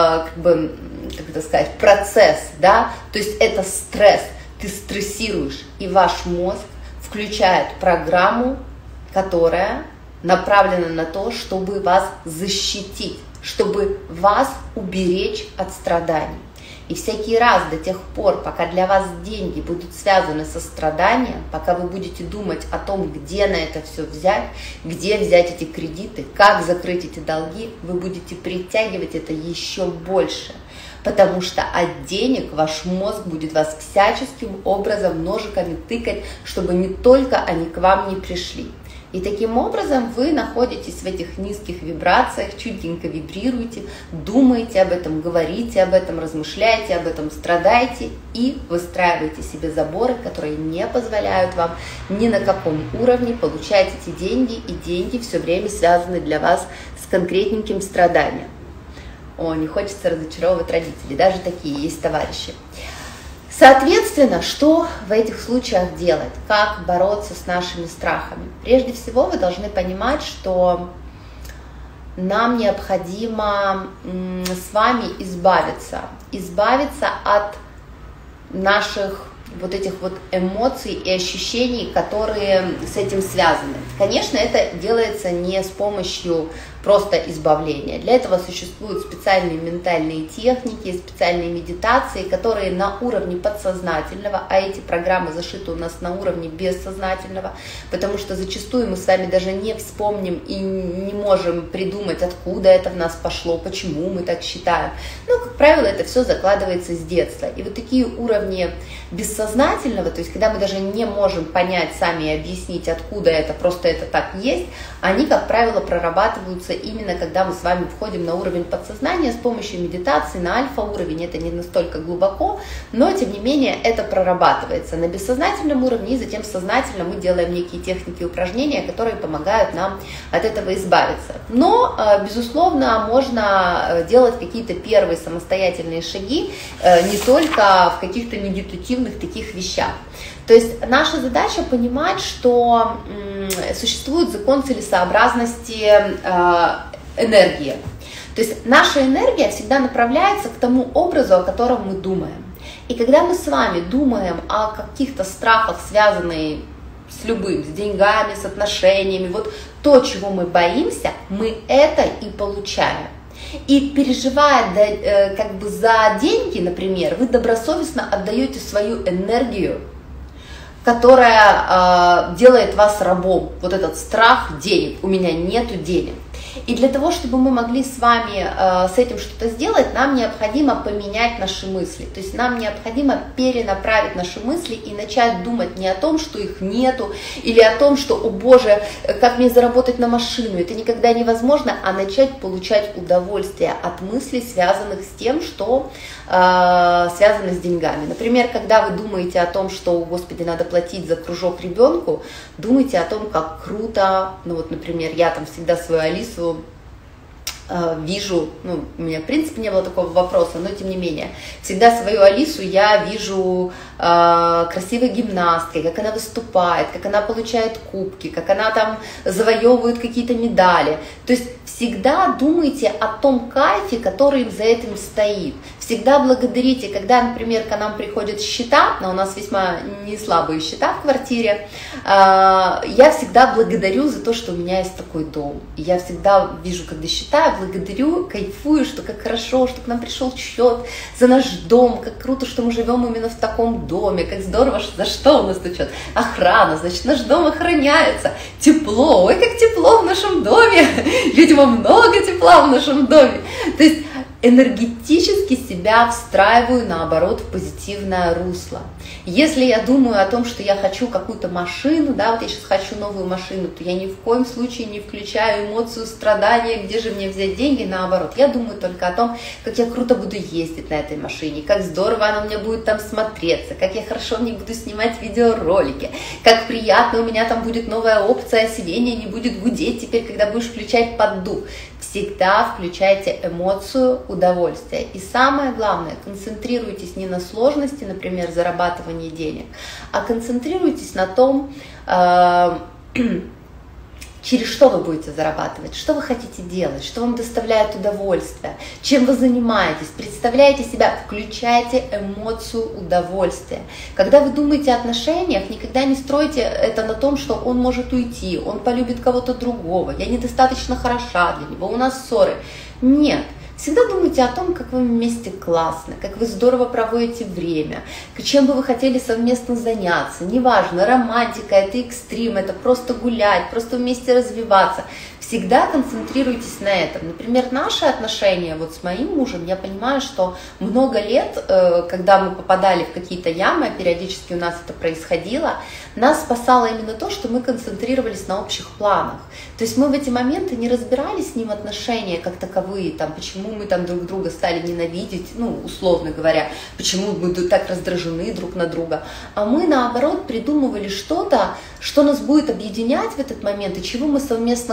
процесс, да? То есть это стресс. Ты стрессируешь, и ваш мозг включает программу, которая направлена на то, чтобы вас защитить, чтобы вас уберечь от страданий. И всякий раз до тех пор, пока для вас деньги будут связаны со страданием, пока вы будете думать о том, где на это все взять, где взять эти кредиты, как закрыть эти долги, вы будете притягивать это еще больше. Потому что от денег ваш мозг будет вас всяческим образом ножиками тыкать, чтобы не только они к вам не пришли. И таким образом вы находитесь в этих низких вибрациях, чутенько вибрируете, думаете об этом, говорите об этом, размышляете об этом, страдаете и выстраиваете себе заборы, которые не позволяют вам ни на каком уровне получать эти деньги, и деньги все время связаны для вас с конкретненьким страданием. Не хочется разочаровывать родителей, даже такие есть товарищи. Соответственно, что в этих случаях делать? Как бороться с нашими страхами? Прежде всего, вы должны понимать, что нам необходимо с вами избавиться от наших вот этих вот эмоций и ощущений, которые с этим связаны. Конечно, это делается не с помощью просто избавления. Для этого существуют специальные ментальные техники, специальные медитации, которые на уровне подсознательного, а эти программы зашиты у нас на уровне бессознательного, потому что зачастую мы с вами даже не вспомним и не можем придумать, откуда это в нас пошло, почему мы так считаем. Но, как правило, это все закладывается с детства. И вот такие уровни бессознательного, то есть когда мы даже не можем понять сами и объяснить, откуда это, просто это так есть, они, как правило, прорабатываются именно когда мы с вами входим на уровень подсознания с помощью медитации на альфа-уровень. Это не настолько глубоко, но тем не менее это прорабатывается на бессознательном уровне, и затем сознательно мы делаем некие техники и упражнения, которые помогают нам от этого избавиться. Но, безусловно, можно делать какие-то первые самостоятельные шаги не только в каких-то медитативных таких вещах. То есть наша задача понимать, что существует закон целесообразности энергии. То есть наша энергия всегда направляется к тому образу, о котором мы думаем. И когда мы с вами думаем о каких-то страхах, связанных с любым, с деньгами, с отношениями, вот то, чего мы боимся, мы это и получаем. И переживая как бы за деньги, например, вы добросовестно отдаете свою энергию, которая делает вас рабом. Вот этот страх денег, у меня нету денег. И для того, чтобы мы могли с вами с этим что-то сделать, нам необходимо поменять наши мысли. То есть нам необходимо перенаправить наши мысли и начать думать не о том, что их нету, или о том, что, о боже, как мне заработать на машину, это никогда невозможно, а начать получать удовольствие от мыслей, связанных с тем, что связано с деньгами. Например, когда вы думаете о том, что, господи, надо платить за кружок ребенку, думайте о том, как круто, ну вот, например, я там всегда свою Алису вижу, ну, у меня в принципе не было такого вопроса, но тем не менее, всегда свою Алису я вижу красивой гимнасткой, как она выступает, как она получает кубки, как она там завоевывает какие-то медали. То есть всегда думайте о том кайфе, который за этим стоит. Всегда благодарите, когда, например, к нам приходят счета, но у нас весьма не слабые счета в квартире, я всегда благодарю за то, что у меня есть такой дом. И я всегда вижу, когда считаю, благодарю, кайфую, что как хорошо, что к нам пришел счет за наш дом, как круто, что мы живем именно в таком доме, как здорово, за что у нас тут счет. Охрана, значит, наш дом охраняется, тепло, ой, как тепло в нашем доме, видимо, много тепла в нашем доме. То есть энергетически себя встраиваю, наоборот, в позитивное русло. Если я думаю о том, что я хочу какую-то машину, да, вот я сейчас хочу новую машину, то я ни в коем случае не включаю эмоцию страдания, где же мне взять деньги, наоборот. Я думаю только о том, как я круто буду ездить на этой машине, как здорово она у меня будет там смотреться, как я хорошо в ней буду снимать видеоролики, как приятно у меня там будет новая опция, сиденье не будет гудеть теперь, когда будешь включать поддув. Всегда включайте эмоцию удовольствия. И самое главное, концентрируйтесь не на сложности, например, зарабатывания денег, а концентрируйтесь на том, через что вы будете зарабатывать, что вы хотите делать, что вам доставляет удовольствие, чем вы занимаетесь, представляете себя, включайте эмоцию удовольствия. Когда вы думаете о отношениях, никогда не стройте это на том, что он может уйти, он полюбит кого-то другого, я недостаточно хороша для него, у нас ссоры. Нет. Всегда думайте о том, как вы вместе классно, как вы здорово проводите время, чем бы вы хотели совместно заняться. Неважно, романтика, это экстрим, это просто гулять, просто вместе развиваться. Всегда концентрируйтесь на этом. Например, наши отношения вот с моим мужем, я понимаю, что много лет, когда мы попадали в какие-то ямы, а периодически у нас это происходило, нас спасало именно то, что мы концентрировались на общих планах. То есть мы в эти моменты не разбирали с ним отношения как таковые, там, почему мы там друг друга стали ненавидеть, ну, условно говоря, почему мы так раздражены друг на друга, а мы, наоборот, придумывали что-то, что нас будет объединять в этот момент и чего мы совместно хотим.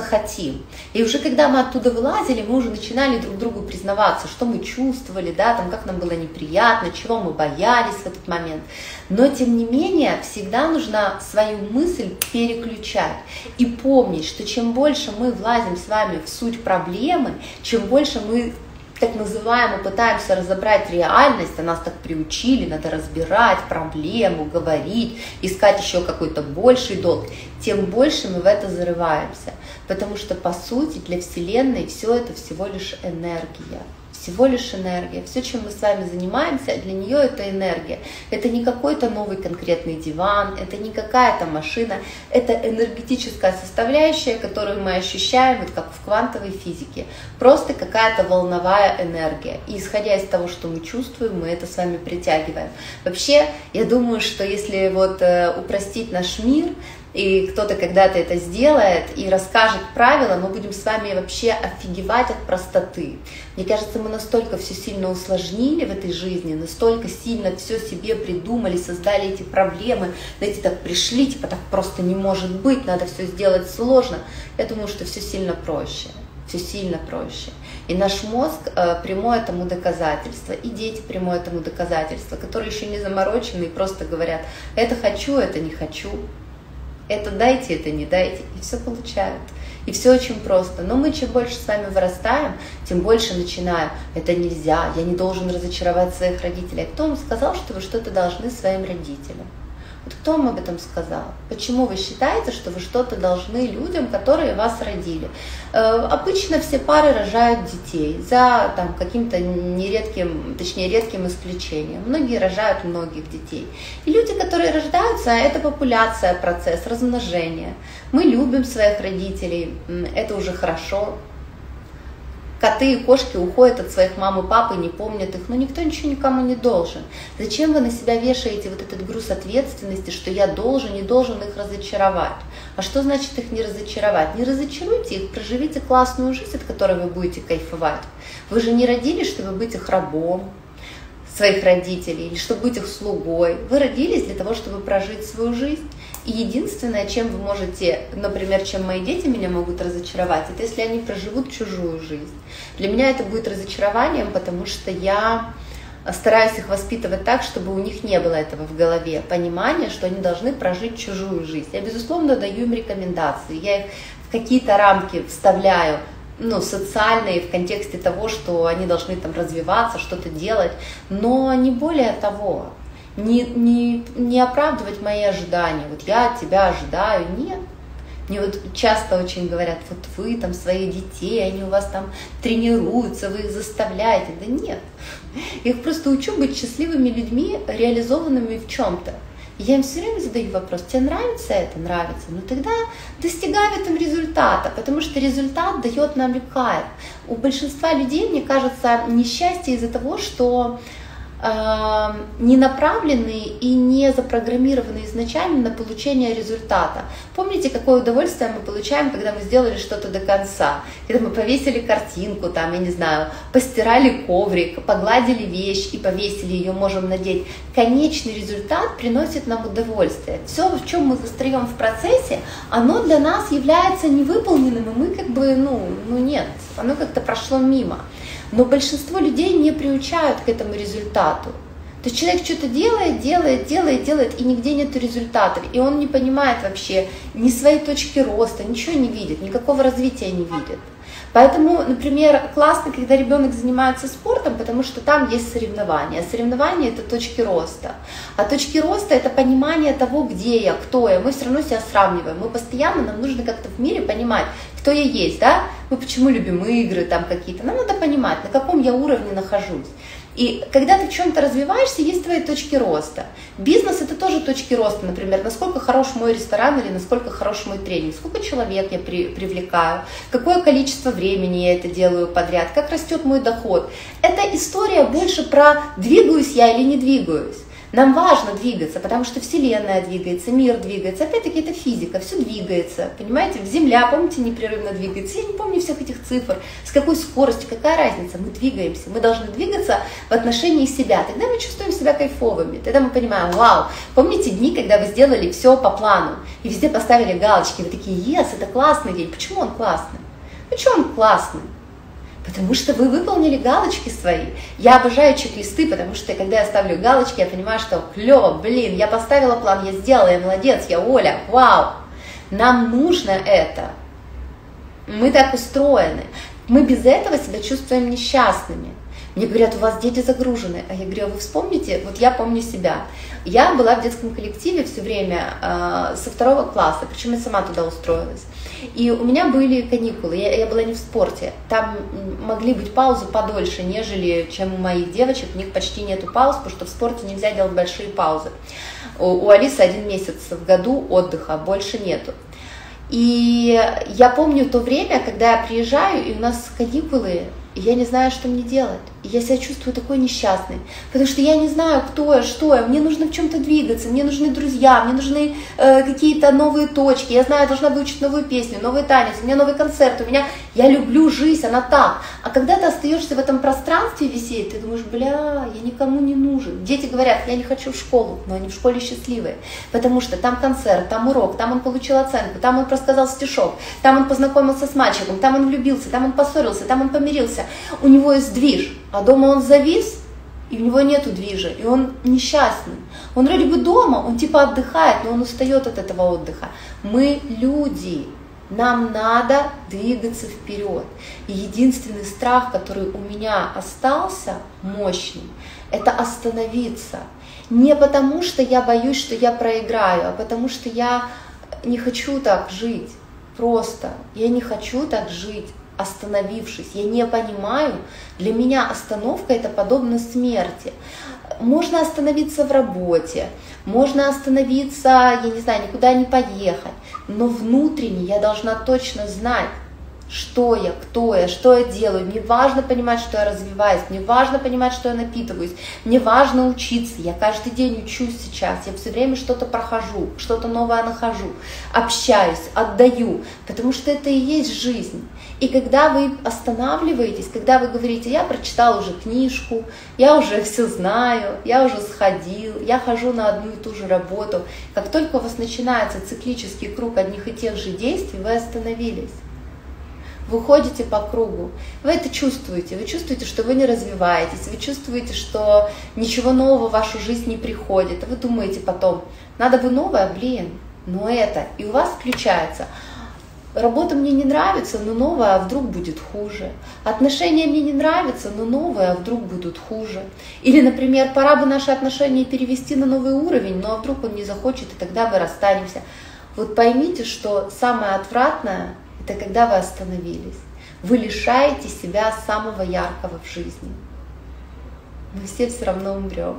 хотим. И уже когда мы оттуда вылазили, мы уже начинали друг другу признаваться, что мы чувствовали, да, там, как нам было неприятно, чего мы боялись в этот момент. Но, тем не менее, всегда нужно свою мысль переключать и помнить, что чем больше мы влазим с вами в суть проблемы, чем больше мы, так называемо, пытаемся разобрать реальность, а нас так приучили, надо разбирать проблему, говорить, искать еще какой-то больший долг, тем больше мы в это зарываемся. Потому что, по сути, для Вселенной все это всего лишь энергия. Всего лишь энергия. Все, чем мы с вами занимаемся, для нее это энергия. Это не какой-то новый конкретный диван, это не какая-то машина, это энергетическая составляющая, которую мы ощущаем, вот как в квантовой физике. Просто какая-то волновая энергия. И исходя из того, что мы чувствуем, мы это с вами притягиваем. Вообще, я думаю, что если вот упростить наш мир, и кто-то когда-то это сделает и расскажет правила, мы будем с вами вообще офигевать от простоты. Мне кажется, мы настолько все сильно усложнили в этой жизни, настолько сильно все себе придумали, создали эти проблемы, знаете, так пришли, типа так просто не может быть, надо все сделать сложно. Я думаю, что все сильно проще. Все сильно проще. И наш мозг прямое тому доказательство, и дети прямое тому доказательство, которые еще не заморочены и просто говорят, это хочу, это не хочу. Это дайте, это не дайте, и все получают. И все очень просто. Но мы чем больше с вами вырастаем, тем больше начинаем. Это нельзя, я не должен разочаровать своих родителей. А кто вам сказал, что вы что-то должны своим родителям? Вот кто вам об этом сказал? Почему вы считаете, что вы что-то должны людям, которые вас родили? Обычно все пары рожают детей, за каким-то нередким, точнее редким исключением. Многие рожают многих детей. И люди, которые рождаются, это популяция, процесс размножения. Мы любим своих родителей, это уже хорошо. Коты и кошки уходят от своих мам и пап и не помнят их, но никто ничего никому не должен. Зачем вы на себя вешаете вот этот груз ответственности, что я должен, не должен их разочаровать? А что значит их не разочаровать? Не разочаруйте их, проживите классную жизнь, от которой вы будете кайфовать. Вы же не родились, чтобы быть их рабом своих родителей или чтобы быть их слугой. Вы родились для того, чтобы прожить свою жизнь. И единственное, чем вы можете, например, чем мои дети меня могут разочаровать, это если они проживут чужую жизнь. Для меня это будет разочарованием, потому что я стараюсь их воспитывать так, чтобы у них не было этого в голове, понимания, что они должны прожить чужую жизнь. Я, безусловно, даю им рекомендации, я их в какие-то рамки вставляю, социальные, в контексте того, что они должны там развиваться, что-то делать, но не более того. Не оправдывать мои ожидания. Вот я от тебя ожидаю. Нет. Мне вот часто очень говорят, вот вы там своих детей, они у вас там тренируются, вы их заставляете. Да нет. Я их просто учу быть счастливыми людьми, реализованными в чем-то. Я им все время задаю вопрос, тебе нравится это? Нравится. Ну тогда достигай в этом результата, потому что результат дает нам кайф. У большинства людей, мне кажется, несчастье из-за того, что не направленные и не запрограммированные изначально на получение результата. Помните, какое удовольствие мы получаем, когда мы сделали что-то до конца? Когда мы повесили картинку, я не знаю, постирали коврик, погладили вещь и повесили ее, можем надеть. Конечный результат приносит нам удовольствие. Все, в чем мы застряем в процессе, оно для нас является невыполненным, и мы нет, оно как-то прошло мимо. Но большинство людей не приучают к этому результату. То есть человек что-то делает, и нигде нет результатов. И он не понимает вообще ни своей точки роста, ничего не видит, никакого развития не видит. Поэтому, например, классно, когда ребенок занимается спортом, потому что там есть соревнования. Соревнования – это точки роста. А точки роста – это понимание того, где я, кто я. Мы все равно себя сравниваем. Нам нужно как-то в мире понимать, кто я есть, да? Мы почему любим игры какие-то. Нам надо понимать, на каком я уровне нахожусь. И когда ты в чем-то развиваешься, есть твои точки роста. Бизнес – это тоже точки роста, например, насколько хорош мой ресторан или насколько хорош мой тренинг, сколько человек я привлекаю, какое количество времени я это делаю подряд, как растет мой доход. Эта история больше про двигаюсь я или не двигаюсь. Нам важно двигаться, потому что Вселенная двигается, мир двигается. Опять-таки это физика, все двигается. Понимаете, Земля, помните, непрерывно двигается. Я не помню всех этих цифр, с какой скоростью, какая разница. Мы двигаемся, мы должны двигаться в отношении себя. Тогда мы чувствуем себя кайфовыми. Тогда мы понимаем, вау, помните дни, когда вы сделали все по плану и везде поставили галочки. Вы такие, yes, это классный день. Почему он классный? Ну что он классный? Потому что вы выполнили галочки свои. Я обожаю чек-листы, потому что когда я ставлю галочки, я понимаю, что клево, блин, я поставила план, я сделала, я молодец, я Оля, вау. Нам нужно это. Мы так устроены. Мы без этого себя чувствуем несчастными. Мне говорят, у вас дети загружены. А я говорю, а вы вспомните, вот я помню себя. Я была в детском коллективе все время со 2 класса, причем я сама туда устроилась. И у меня были каникулы, я была не в спорте. Там могли быть паузы подольше, нежели чем у моих девочек. У них почти нету пауз, потому что в спорте нельзя делать большие паузы. У Алисы 1 месяц в году отдыха, больше нету. И я помню то время, когда я приезжаю, и у нас каникулы, и я не знаю, что мне делать. И я себя чувствую такой несчастной, потому что я не знаю, кто я, что я. Мне нужно в чем-то двигаться, мне нужны друзья, мне нужны какие-то новые точки. Я знаю, я должна выучить новую песню, новый танец, у меня новый концерт, я люблю жизнь, она так. А когда ты остаешься в этом пространстве висеть, ты думаешь, бля, я никому не нужен. Дети говорят, я не хочу в школу, но они в школе счастливые, потому что там концерт, там урок, там он получил оценку, там он рассказал стишок, там он познакомился с мальчиком, там он влюбился, там он поссорился, там он помирился. У него есть движ. А дома он завис, и у него нету движа, и он несчастный. Он вроде бы дома, он типа отдыхает, но он устает от этого отдыха. Мы люди, нам надо двигаться вперед. И единственный страх, который у меня остался мощный, это остановиться. Не потому, что я боюсь, что я проиграю, а потому что я не хочу так жить. Просто я не хочу так жить. Остановившись, я не понимаю, для меня остановка это подобно смерти. Можно остановиться в работе, можно остановиться, я не знаю, никуда не поехать, но внутренне я должна точно знать, что я, кто я, что я делаю. Мне важно понимать, что я развиваюсь, мне важно понимать, что я напитываюсь, мне важно учиться. Я каждый день учусь сейчас, я все время что-то прохожу, что-то новое нахожу, общаюсь, отдаю, потому что это и есть жизнь. И когда вы останавливаетесь, когда вы говорите, я прочитал уже книжку, я уже все знаю, я уже сходил, я хожу на одну и ту же работу, как только у вас начинается циклический круг одних и тех же действий, вы остановились. Вы ходите по кругу, вы это чувствуете, вы чувствуете, что вы не развиваетесь, вы чувствуете, что ничего нового в вашу жизнь не приходит, а вы думаете потом, надо бы новое, блин, но это, и у вас включается, работа мне не нравится, но новое, а вдруг будет хуже, отношения мне не нравятся, но новое, а вдруг будут хуже, или, например, пора бы наши отношения перевести на новый уровень, но а вдруг он не захочет, и тогда мы расстанемся. Вот поймите, что самое отвратное, это когда вы остановились. Вы лишаете себя самого яркого в жизни. Мы все равно умрем.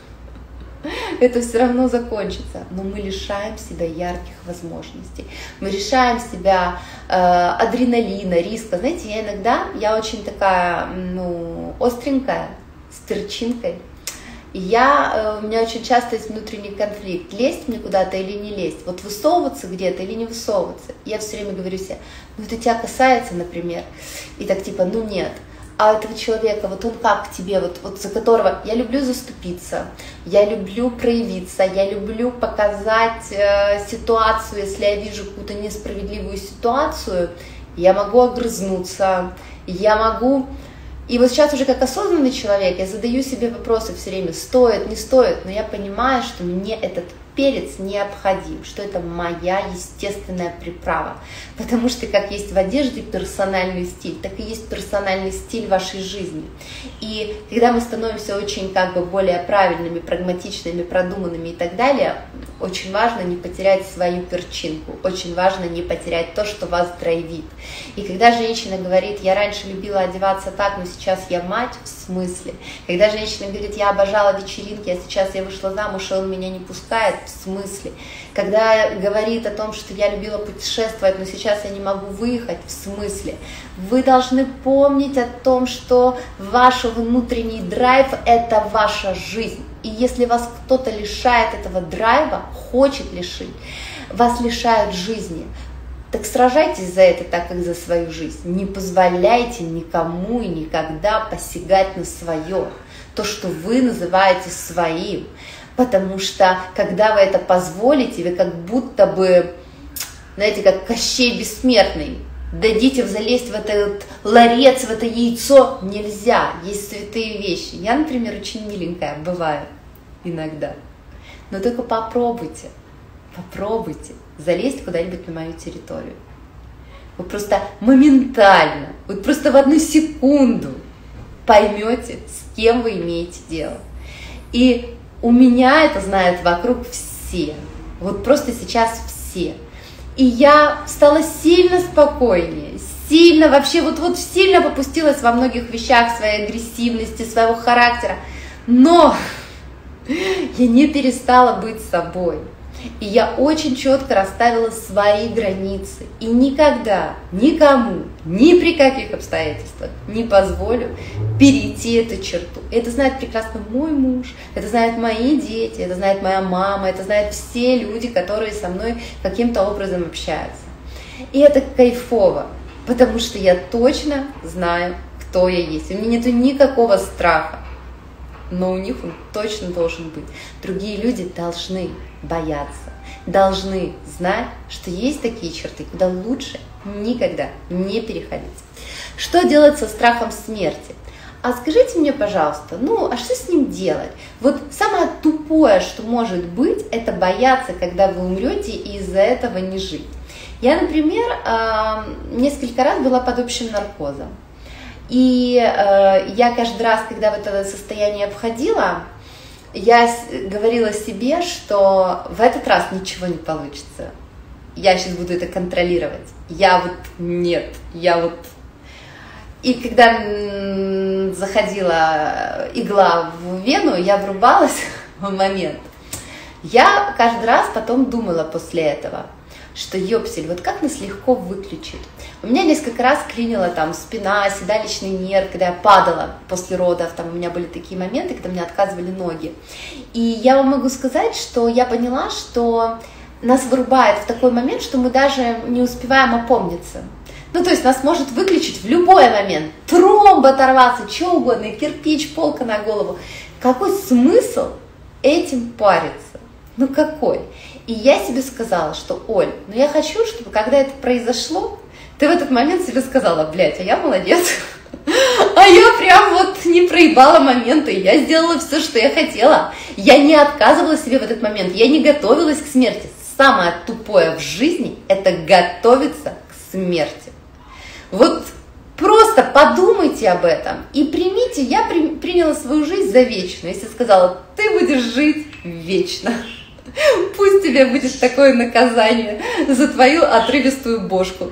Это все равно закончится. Но мы лишаем себя ярких возможностей. Мы лишаем себя адреналина, риска. Знаете, я очень такая, остренькая, с перчинкой. И у меня очень часто есть внутренний конфликт, лезть мне куда-то или не лезть, вот высовываться где-то или не высовываться. Я все время говорю себе, это тебя касается, например, и так типа, нет. А этого человека, вот он как к тебе, вот за которого я люблю заступиться, я люблю проявиться, я люблю показать ситуацию, если я вижу какую-то несправедливую ситуацию, я могу огрызнуться, я могу... И вот сейчас уже как осознанный человек я задаю себе вопросы все время, стоит, не стоит, но я понимаю, что мне этот перец необходим, что это моя естественная приправа. Потому что как есть в одежде персональный стиль, так и есть персональный стиль вашей жизни. И когда мы становимся очень более правильными, прагматичными, продуманными и так далее, очень важно не потерять свою перчинку, очень важно не потерять то, что вас драйвит. И когда женщина говорит, я раньше любила одеваться так, но сейчас я мать, в смысле? Когда женщина говорит, я обожала вечеринки, а сейчас я вышла замуж, и он меня не пускает, в смысле? Когда говорит о том, что я любила путешествовать, но сейчас я не могу выехать, в смысле? Вы должны помнить о том, что ваш внутренний драйв – это ваша жизнь. И если вас кто-то лишает этого драйва, хочет лишить, вас лишают жизни, так сражайтесь за это так, как за свою жизнь. Не позволяйте никому и никогда посягать на свое, то, что вы называете своим. Потому что, когда вы это позволите, вы как будто бы, знаете, как Кощей Бессмертный, дадите залезть в этот ларец, в это яйцо, нельзя, есть святые вещи. Я, например, очень миленькая бываю иногда, но только попробуйте залезть куда-нибудь на мою территорию. Вы просто моментально, вот просто в одну секунду поймете, с кем вы имеете дело. И у меня это знают вокруг все, вот просто сейчас все. И я стала сильно спокойнее, сильно вообще вот сильно попустилась во многих вещах своей агрессивности, своего характера, но я не перестала быть собой. И я очень четко расставила свои границы. И никогда, никому, ни при каких обстоятельствах не позволю перейти эту черту. Это знает прекрасно мой муж, это знают мои дети, это знает моя мама, это знают все люди, которые со мной каким-то образом общаются. И это кайфово, потому что я точно знаю, кто я есть. У меня нет никакого страха, но у них он точно должен быть. Другие люди должны бояться, должны знать, что есть такие черты, куда лучше никогда не переходить. Что делать со страхом смерти? А скажите мне, пожалуйста, а что с ним делать? Вот самое тупое, что может быть, это бояться, когда вы умрете, и из-за этого не жить. Я, например, несколько раз была под общим наркозом. И я каждый раз, когда в это состояние входила, я говорила себе, что в этот раз ничего не получится. Я сейчас буду это контролировать. И когда заходила игла в вену, я врубалась в момент. Я каждый раз потом думала после этого, что ёпсель, вот как нас легко выключить. У меня несколько раз клинила там спина, седалищный нерв, когда я падала после родов, там у меня были такие моменты, когда мне отказывали ноги. И я вам могу сказать, что я поняла, что нас вырубает в такой момент, что мы даже не успеваем опомниться. То есть нас может выключить в любой момент, тромб оторваться, что угодно, кирпич, полка на голову. Какой смысл этим париться? Какой? И я себе сказала, что, Оль, я хочу, чтобы когда это произошло, ты в этот момент себе сказала, блядь, а я молодец, а я прям не проебала моменты, я сделала все, что я хотела, я не отказывала себе в этот момент, я не готовилась к смерти. Самое тупое в жизни – это готовиться к смерти. Просто подумайте об этом и примите, я приняла свою жизнь за вечную, если сказала, ты будешь жить вечно. Пусть тебе будет такое наказание за твою отрывистую бошку.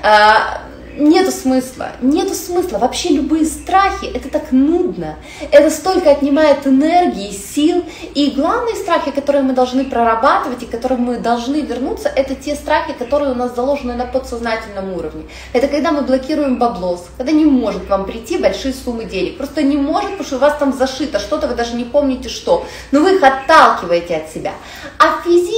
Нету смысла. Вообще любые страхи, это так нудно. Это столько отнимает энергии, сил. И главные страхи, которые мы должны прорабатывать и к которым мы должны вернуться, это те страхи, которые у нас заложены на подсознательном уровне. Это когда мы блокируем баблос, когда не может к вам прийти большие суммы денег. Просто не может, потому что у вас там зашито что-то, вы даже не помните что. Но вы их отталкиваете от себя. А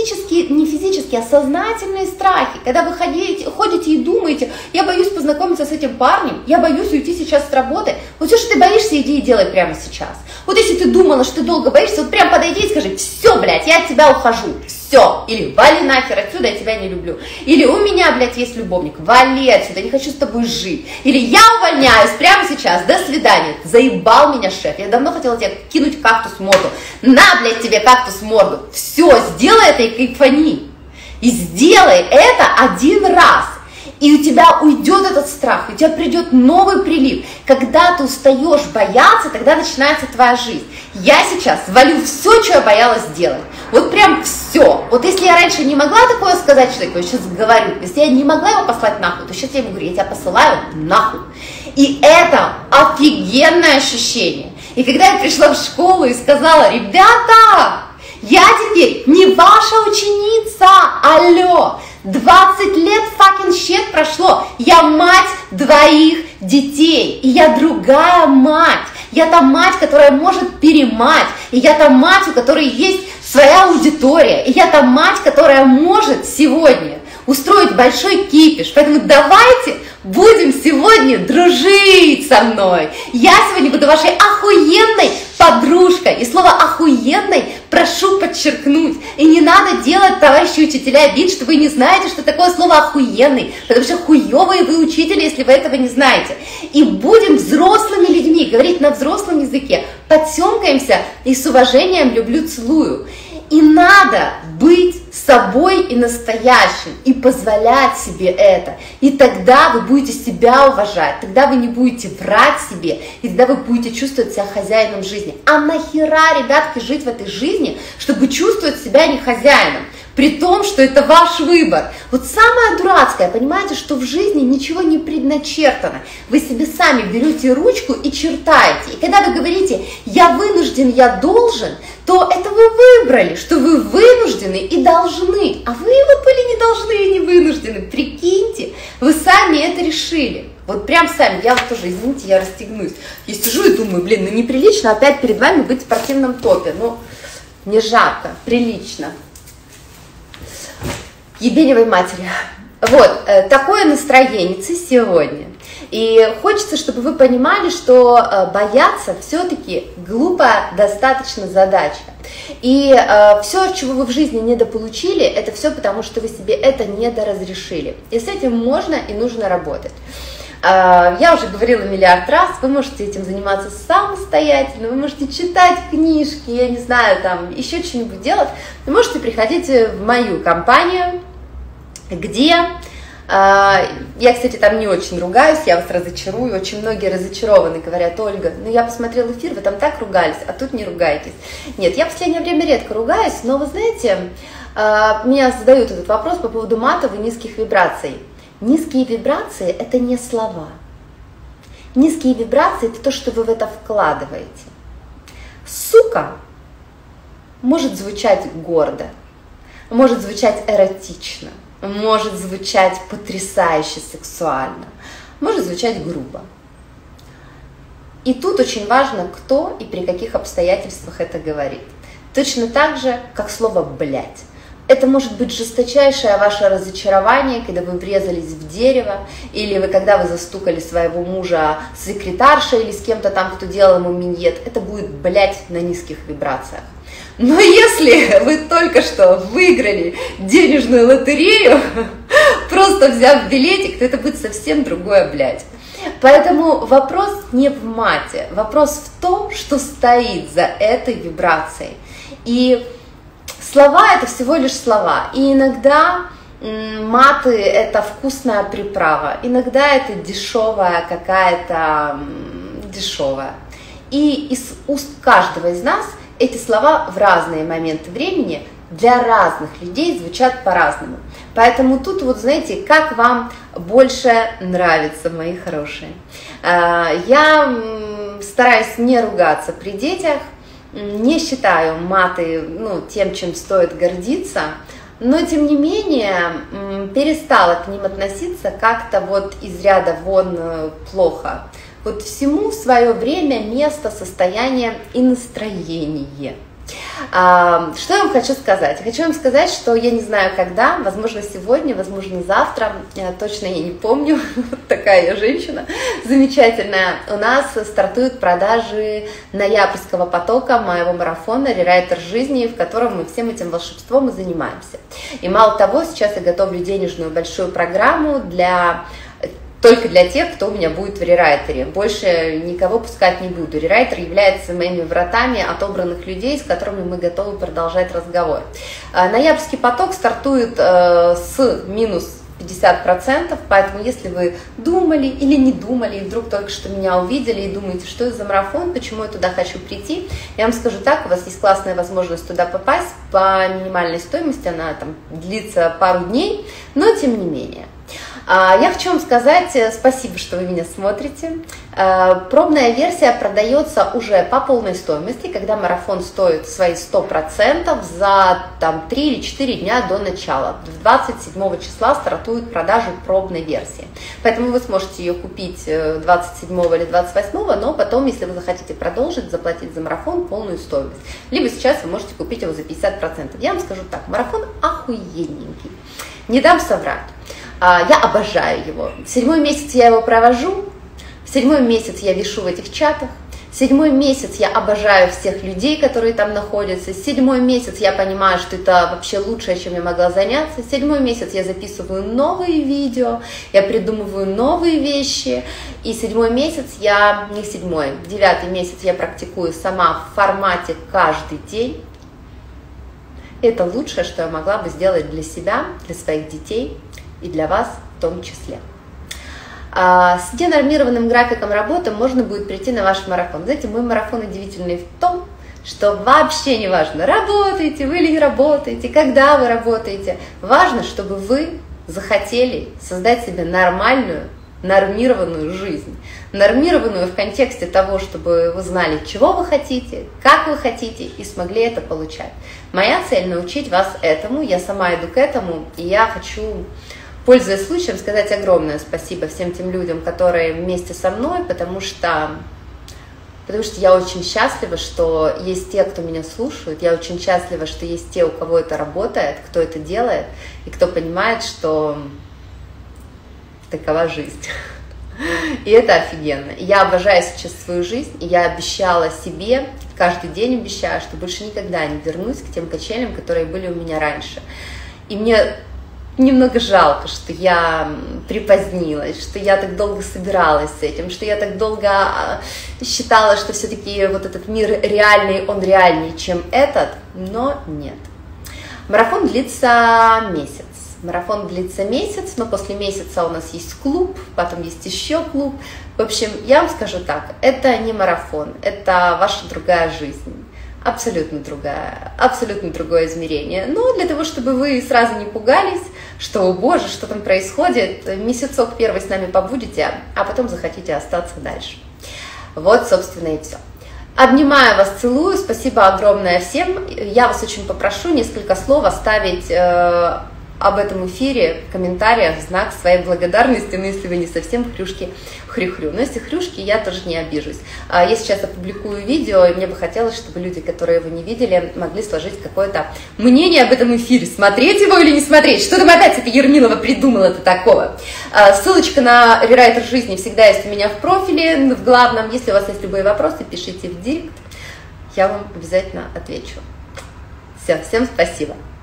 не сознательные страхи, когда вы ходите и думаете, я боюсь познакомиться с этим парнем, я боюсь уйти сейчас с работы. Все, что ты боишься, иди и делай прямо сейчас. Если ты думала, что ты долго боишься, прям подойди и скажи, все, блядь, я от тебя ухожу, все. Или вали нахер отсюда, я тебя не люблю. Или у меня, блядь, есть любовник, вали отсюда, не хочу с тобой жить. Или я увольняюсь прямо сейчас, до свидания. Заебал меня шеф, я давно хотела тебе кинуть кактус в морду. На, блядь, тебе кактус в морду. Все, сделай это и кайфани. И сделай это один раз. И у тебя уйдет этот страх, у тебя придет новый прилив. Когда ты устаешь бояться, тогда начинается твоя жизнь. Я сейчас валю все, что я боялась делать. Прям все. Если я раньше не могла такое сказать человеку, я сейчас говорю. Если я не могла его послать нахуй, то сейчас я ему говорю, я тебя посылаю нахуй. И это офигенное ощущение. И когда я пришла в школу и сказала, ребята, я теперь не ваша ученица, алло. 20 лет fucking shit прошло, я мать 2 детей, и я другая мать, я та мать, которая может перемать, и я та мать, у которой есть своя аудитория, и я та мать, которая может сегодня устроить большой кипиш, поэтому давайте будем сегодня дружить со мной, я сегодня буду вашей охуенной подружкой, и слово охуенной прошу подчеркнуть, и не надо делать, товарищи делающие учителя вид, что вы не знаете, что такое слово охуенный, потому что хуевые вы учитель, если вы этого не знаете. И будем взрослыми людьми, говорить на взрослом языке, подсемкаемся и с уважением люблю, целую. И надо быть собой и настоящим, и позволять себе это. И тогда вы будете себя уважать, тогда вы не будете врать себе, и тогда вы будете чувствовать себя хозяином жизни. А нахера, ребятки, жить в этой жизни, чтобы чувствовать себя не хозяином? При том, что это ваш выбор. Вот самое дурацкое, понимаете, что в жизни ничего не предначертано. Вы себе сами берете ручку и чертаете. И когда вы говорите «я вынужден, я должен», то это вы выбрали, что вы вынуждены и должны. А вы были не должны и не вынуждены. Прикиньте, вы сами это решили. Вот прям сами. Я вот тоже, извините, я расстегнусь. Я сижу и думаю, блин, ну неприлично опять перед вами быть в спортивном топе. Ну, не жарко, прилично. Ебеневой матери. Вот, такое настроение сегодня. И хочется, чтобы вы понимали, что бояться все-таки глупая достаточно задача. И все, чего вы в жизни недополучили, это все потому, что вы себе это недоразрешили. И с этим можно и нужно работать. Я уже говорила миллиард раз, вы можете этим заниматься самостоятельно, вы можете читать книжки, я не знаю, там еще что-нибудь делать. Вы можете приходить в мою компанию, где, я, кстати, там не очень ругаюсь, я вас разочарую, очень многие разочарованы, говорят: Ольга, ну я посмотрела эфир, вы там так ругались, а тут не ругаетесь. Нет, я в последнее время редко ругаюсь, но вы знаете, меня задают этот вопрос по поводу матов и низких вибраций. Низкие вибрации – это не слова. Низкие вибрации – это то, что вы в это вкладываете. Сука может звучать гордо, может звучать эротично, может звучать потрясающе сексуально, может звучать грубо. И тут очень важно, кто и при каких обстоятельствах это говорит. Точно так же, как слово «блядь». Это может быть жесточайшее ваше разочарование, когда вы врезались в дерево, или вы, когда вы застукали своего мужа с секретаршей или с кем-то там, кто делал ему миньет. Это будет, блядь, на низких вибрациях. Но если вы только что выиграли денежную лотерею, просто взяв билетик, то это будет совсем другое, блядь. Поэтому вопрос не в мате, вопрос в том, что стоит за этой вибрацией. И слова – это всего лишь слова, и иногда маты – это вкусная приправа, иногда это дешевая какая-то дешевая. И из уст каждого из нас эти слова в разные моменты времени для разных людей звучат по-разному. Поэтому тут вот, знаете, как вам больше нравится, мои хорошие. Я стараюсь не ругаться при детях, не считаю маты тем, чем стоит гордиться, но тем не менее перестала к ним относиться как-то вот из ряда вон плохо. Вот всему свое время, место, состояние и настроение. Что я вам хочу сказать? Хочу вам сказать, что я не знаю когда, возможно сегодня, возможно завтра, точно я не помню, такая я женщина замечательная. У нас стартуют продажи ноябрьского потока моего марафона «Рерайтер жизни», в котором мы всем этим волшебством и занимаемся. И мало того, сейчас я готовлю денежную большую программу только для тех, кто у меня будет в рерайтере. Больше никого пускать не буду. Рерайтер является моими вратами отобранных людей, с которыми мы готовы продолжать разговор. Ноябрьский поток стартует с минус 50%, поэтому если вы думали или не думали, и вдруг только что меня увидели и думаете, что это за марафон, почему я туда хочу прийти, я вам скажу так: у вас есть классная возможность туда попасть по минимальной стоимости, она там длится пару дней, но тем не менее. Я хочу вам сказать спасибо, что вы меня смотрите. Пробная версия продается уже по полной стоимости, когда марафон стоит свои 100% за 3 или 4 дня до начала. 27 числа стартует продажи пробной версии. Поэтому вы сможете ее купить 27 или 28, но потом, если вы захотите продолжить, заплатить за марафон полную стоимость. Либо сейчас вы можете купить его за 50%. Я вам скажу так: марафон охуенненький. Не дам соврать. Я обожаю его. 7-й месяц я его провожу, 7-й месяц я вишу в этих чатах, 7-й месяц я обожаю всех людей, которые там находятся. 7-й месяц я понимаю, что это вообще лучшее, чем я могла заняться. 7-й месяц я записываю новые видео, я придумываю новые вещи. И 7-й месяц я, не 7-й, 9-й месяц я практикую сама в формате каждый день. Это лучшее, что я могла бы сделать для себя, для своих детей и для вас в том числе. С денормированным графиком работы можно будет прийти на ваш марафон. Знаете, мой марафон удивительный в том, что вообще не важно, работаете вы или не работаете, когда вы работаете. Важно, чтобы вы захотели создать себе нормальную, нормированную жизнь. Нормированную в контексте того, чтобы вы знали, чего вы хотите, как вы хотите и смогли это получать. Моя цель — научить вас этому, я сама иду к этому, и я хочу, пользуясь случаем, сказать огромное спасибо всем тем людям, которые вместе со мной, потому что я очень счастлива, что есть те, кто меня слушает, я очень счастлива, что есть те, у кого это работает, кто это делает, и кто понимает, что такова жизнь. И это офигенно. Я обожаю сейчас свою жизнь, и я обещала себе, каждый день обещаю, что больше никогда не вернусь к тем качелям, которые были у меня раньше. И мне немного жалко, что я припозднилась, что я так долго собиралась с этим, что я так долго считала, что все-таки вот этот мир реальный, он реальнее, чем этот, но нет. Марафон длится месяц. Марафон длится месяц, но после месяца у нас есть клуб, потом есть еще клуб. В общем, я вам скажу так, это не марафон, это ваша другая жизнь. Абсолютно другое измерение. Но для того, чтобы вы сразу не пугались, что, о боже, что там происходит, месяцок первый с нами побудете, а потом захотите остаться дальше. Вот, собственно, и все. Обнимаю вас, целую, спасибо огромное всем. Я вас очень попрошу несколько слов оставить об этом эфире в комментариях в знак своей благодарности, но если вы не совсем хрюшки хрю-хрю. Но если хрюшки, я тоже не обижусь. Я сейчас опубликую видео, и мне бы хотелось, чтобы люди, которые его не видели, могли сложить какое-то мнение об этом эфире. Смотреть его или не смотреть? Что там опять это Ермилова придумала-то такого? Ссылочка на рерайтер жизни всегда есть у меня в профиле, в главном. Если у вас есть любые вопросы, пишите в директ, я вам обязательно отвечу. Все, всем спасибо.